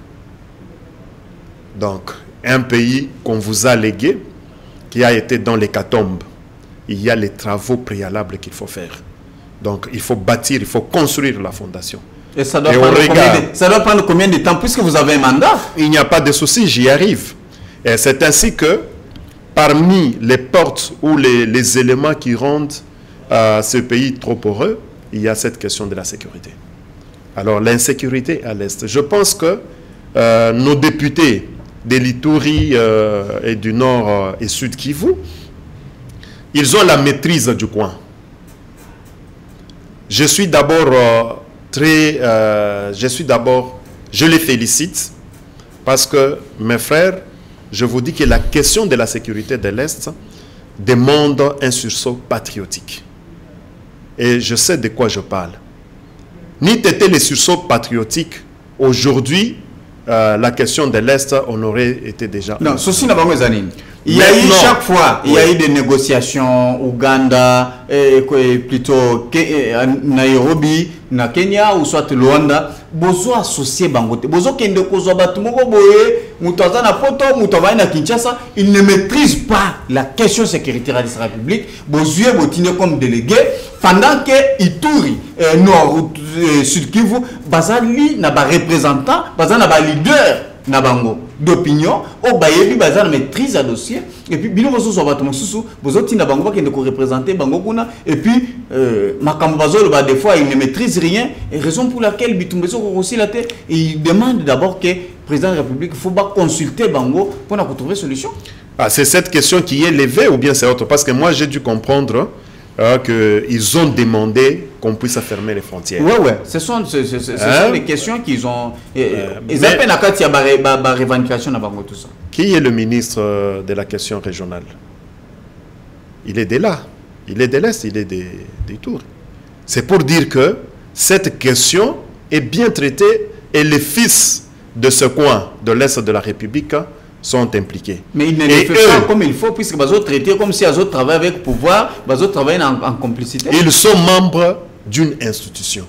donc un pays qu'on vous a légué, qui a été dans l'hécatombe, il y a les travaux préalables qu'il faut faire. Donc il faut bâtir, il faut construire la fondation. Et ça doit, Et prendre, regarde, combien de, ça doit prendre combien de temps puisque vous avez un mandat? Il n'y a pas de souci, j'y arrive. Et c'est ainsi que parmi les portes ou les, les éléments qui rendent euh, ce pays trop poreux, il y a cette question de la sécurité. Alors l'insécurité à l'Est. Je pense que euh, nos députés de l'Ituri euh, et du Nord euh, et Sud Kivu, ils ont la maîtrise du coin. Je suis d'abord euh, très... Euh, je suis d'abord... Je les félicite parce que, mes frères, je vous dis que la question de la sécurité de l'Est demande un sursaut patriotique. Et je sais de quoi je parle. Ni t'étais les sursauts patriotiques, aujourd'hui, euh, la question de l'Est, on aurait été déjà... Non, ceci n'a pas besoin de... Il y a eu chaque fois, il y a eu des négociations, Ouganda, et, et plutôt Nairobi, na Kenya ou soit Luanda, bozo associé bangote, bozo kende kozo batumoko boye, mutaza na poto, mutava na Kinshasa, il ne maîtrise pas la question sécuritaire de la République, bozo botine comme délégué, pendant que Ituri, euh, Nord, euh, Sud Kivu, bazali na ba représentant, bazali na ba leader. Nabango d'opinion au bayebi bazar maîtrise à dossier et puis bino bozo so bato mosusu bozoti na bango bakende ko représenter bango kuna et puis euh, makambo bazolo ba des fois il ne maîtrise rien et raison pour laquelle bitumbeso ko aussi la tête et il demande d'abord que président de la République faut pas consulter bango pour na trouver solution. Ah, c'est cette question qui est levée ou bien c'est autre? Parce que moi j'ai dû comprendre euh, qu'ils ont demandé qu'on puisse fermer les frontières. Oui, oui, ce sont, ce, ce, ce hein? sont des questions qu'ils ont... Euh, ils appellent à quand il y a des revendications dans tout ça. Qui est le ministre de la question régionale? Il est de là. Il est de l'Est, il est des, des Tours. C'est pour dire que cette question est bien traitée et les fils de ce coin de l'Est de la République sont impliqués. Mais ils ne le font pas comme il faut, puisque ils ont traité comme si ils ont travaillé avec le pouvoir, ils ont travaillé en, en complicité. Ils sont membres d'une institution.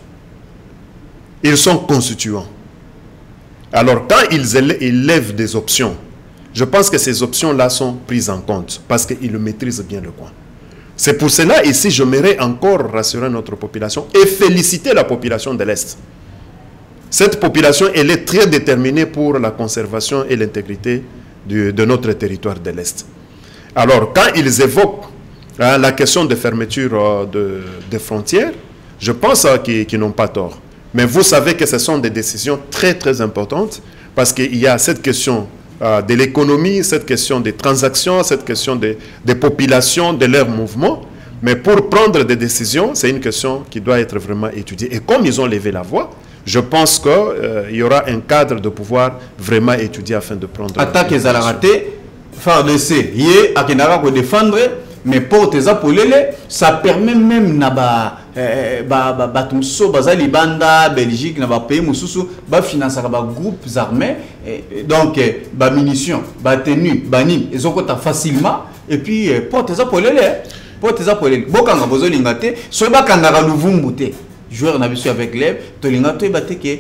Ils sont constituants. Alors, quand ils élèvent des options, je pense que ces options-là sont prises en compte parce qu'ils maîtrisent bien le coin. C'est pour cela, ici, j'aimerais encore rassurer notre population et féliciter la population de l'Est. Cette population, elle est très déterminée pour la conservation et l'intégrité de notre territoire de l'Est. Alors, quand ils évoquent hein, la question de fermeture euh, de, de frontières, je pense euh, qu'ils qu'ils n'ont pas tort. Mais vous savez que ce sont des décisions très, très importantes parce qu'il y a cette question euh, de l'économie, cette question des transactions, cette question des, des populations, de leurs mouvements. Mais pour prendre des décisions, c'est une question qui doit être vraiment étudiée. Et comme ils ont levé la voix, je pense qu'il euh, y aura un cadre de pouvoir vraiment étudier afin de prendre... Attaque les raté, faire l'essai, yé, à Kenara pour défendre, mais pour tes apolélés, ça permet même naba batumso, bazali banda, Belgique, naba pays mususu, ba financer ba groupes armés, donc ba munitions, ba tenue, ba nim, ils ont quoi facilement, et puis pour tes apolélés, pour tes apolélés, bokanga bozo lingate, soit ba kangara luvumbuté. Joueur n'a vu avec l'E B, Tolinga to batté que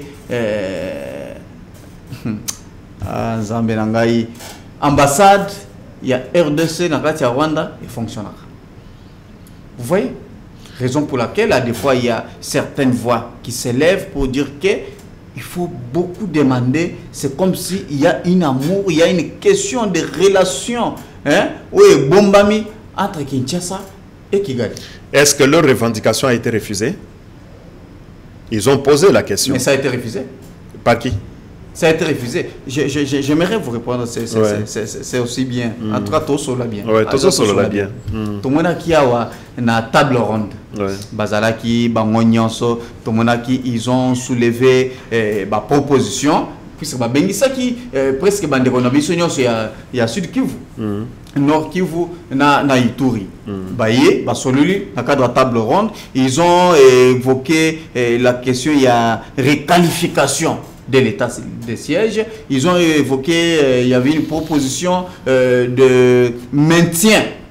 ah Zambie nangai ambassade, il y a R D C dans la Rwanda et fonctionnaire. Vous voyez, raison pour laquelle à des fois il y a certaines voix qui s'élèvent pour dire que il faut beaucoup demander. C'est comme si il y a un amour, il y a une question de relation, hein, oui, bombami entre Kinshasa et Kigali. Est-ce que leur revendication a été refusée? Ils ont posé la question. Mais ça a été refusé. Par qui? Ça a été refusé. J'aimerais vous répondre. C'est ouais. aussi bien. Mm. En tout cas, tout cela bien. Oui, tout cela bien. Tout le monde qui a une table ronde. Bazalaki, Bangonyonso, tout le monde qui ils ont soulevé des propositions. Puisque Bengisa qui presque il y a Sud Kivu. Nord Kivu na na Ituri. Baye, Basoluli, dans le cadre de la table ronde, ils ont évoqué eh, la question, il y a réqualification de l'état de siège. Ils ont évoqué, eh, il y avait une proposition eh, de maintien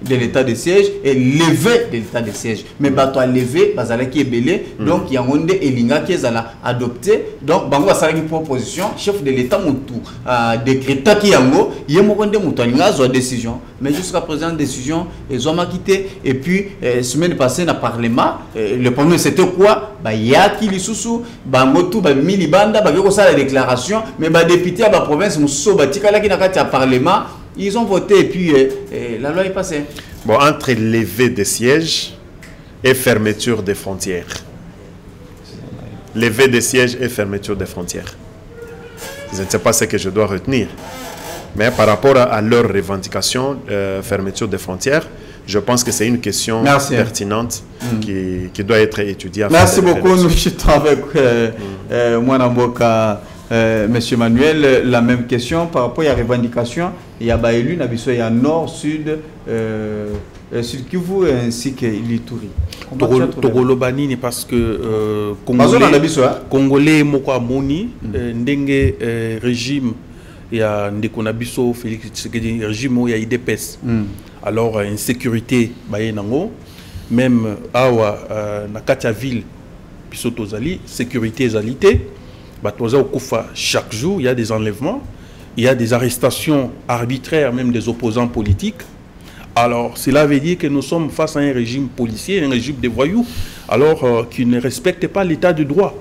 de l'état de siège et lever de l'état de siège. Mais bato a levé, bazala qui est belé, donc il y a un monde elinga qui est adopté, donc bango basala qui proposition, chef de l'état moutou, décréta qui yango, il y a monde moutou alinga zo décision, mais jusqu'à présent décision ils ont quitté et puis semaine passée na parlement, le premier c'était quoi? Bah ya qui li sousou, bango tout ba milibanda, ba ko ça la déclaration, mais ba député à ba province mousso ba tika la qui na kati à parlement. Ils ont voté et puis euh, euh, la loi est passée. Bon, entre levée des sièges et fermeture des frontières. Levée des sièges et fermeture des frontières. Je ne sais pas ce que je dois retenir. Mais par rapport à, à leur revendication, euh, fermeture des frontières, je pense que c'est une question Merci. pertinente mm. qui, qui doit être étudiée. Merci beaucoup. Nous sommes avec euh, mm. euh, Mwanamboka. Euh, Monsieur Manuel, la même question par rapport à la revendication. Il y a Baélu, il y a Nord, Sud, euh, Sud Kivu ainsi que l'Ituri. Togolobani n'est parce que euh, Congolais, Congolais Moko Moni, Ndenge régime, il y a Ndekonabiso, Félix Tshisekedi, régime où il y a I D P S. Alors, insécurité, Bayenango, même Awa, Nakatia ville, Pisotozali, sécurité, égalité. Chaque jour, il y a des enlèvements, il y a des arrestations arbitraires, même des opposants politiques. Alors, cela veut dire que nous sommes face à un régime policier, un régime de voyous, alors euh, qui ne respecte pas l'état de droit.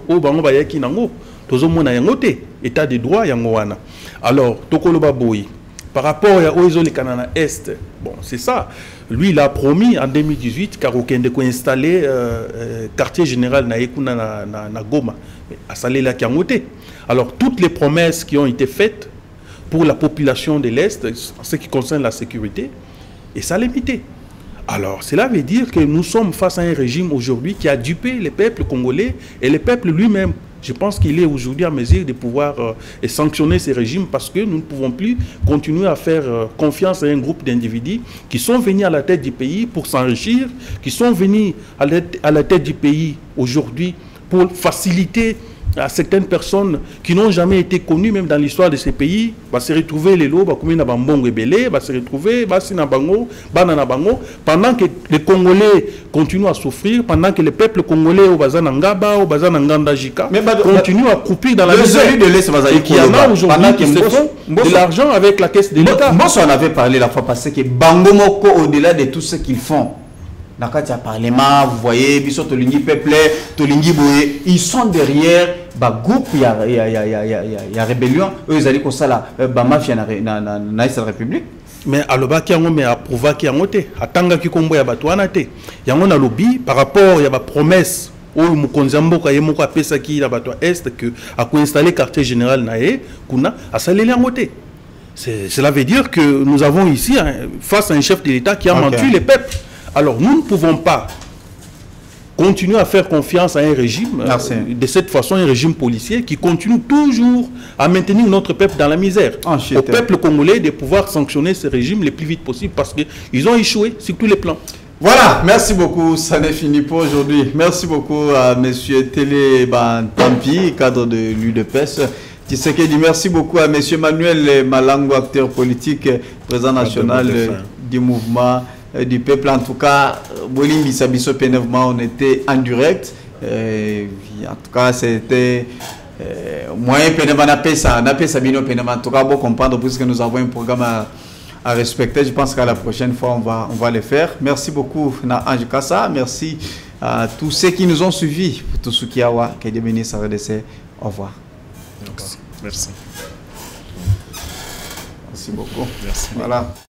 État de droit, alors, Tokoloba Boy, par rapport à Oizole Kanana Est, bon, c'est ça. Lui, il a promis en deux mille dix-huit qu'Arokende ko installé euh, euh, quartier général na Ekuna na, na, na Goma. À Salela Kiangote. Alors, toutes les promesses qui ont été faites pour la population de l'Est, en ce qui concerne la sécurité, et ça limité. Alors, cela veut dire que nous sommes face à un régime aujourd'hui qui a dupé les peuples congolais et le peuple lui-même. Je pense qu'il est aujourd'hui en mesure de pouvoir euh, et sanctionner ces régimes parce que nous ne pouvons plus continuer à faire euh, confiance à un groupe d'individus qui sont venus à la tête du pays pour s'enrichir, qui sont venus à la, à la tête du pays aujourd'hui pour faciliter à certaines personnes qui n'ont jamais été connues, même dans l'histoire de ces pays, va se retrouver les lots, va se retrouver pendant que les Congolais continuent à souffrir, pendant que le peuple congolais au Bazanangaba, au Bazanangandajika, continue à couper dans la misère. Et qu'il y en a aujourd'hui qui se font de l'argent avec la caisse de l'État. Moi, on avait parlé la fois passée que Bango Moko, au-delà de tout ce qu'ils font, dans le Parlement, vous voyez, Bisso Tolingi Peuple, Tolingi Boye, ils sont derrière le groupe, il y a, y a, y a, y a, y a rébellion, eux ils allaient comme ça, la mafia dans la République. Mais à l'oba qui a mais approuvé qui a monté, à tanga qui combo ya batouana té, y a un lobby par rapport il y a ma promesse où mukonzambo ka yemo ka pesa ki la bateau est que à quoi installer quartier général naé kuna à saler les monté. Cela veut dire que nous avons ici hein, face à un chef de l'État qui a okay. menti les peuples. Alors nous ne pouvons pas continuer à faire confiance à un régime, euh, de cette façon un régime policier qui continue toujours à maintenir notre peuple dans la misère. Enchité. Au peuple congolais de pouvoir sanctionner ce régime le plus vite possible parce qu'ils ont échoué sur tous les plans. Voilà, merci beaucoup, ça n'est fini pour aujourd'hui. Merci beaucoup à M. Télé Bantampi, cadre de l'U D P S. Tshisekedi, merci beaucoup à M. Manuel Malango, acteur politique, président national du mouvement du peuple. En tout cas, Bolimbi Sabiso Pénèvement, on était en direct. Euh, en tout cas, c'était euh, moyen Pénèvement n'a pas ça, n'a pas Sabino Pénèvement. En tout cas, bon comprendre puisque nous avons un programme à, à respecter. Je pense qu'à la prochaine fois, on va, on va le faire. Merci beaucoup, Na Ange Kassa. Merci à tous ceux qui nous ont suivis. Pour tout ce qui a wa, que Dieu bénisse, au revoir. Merci. Merci. Merci beaucoup. Merci. Voilà.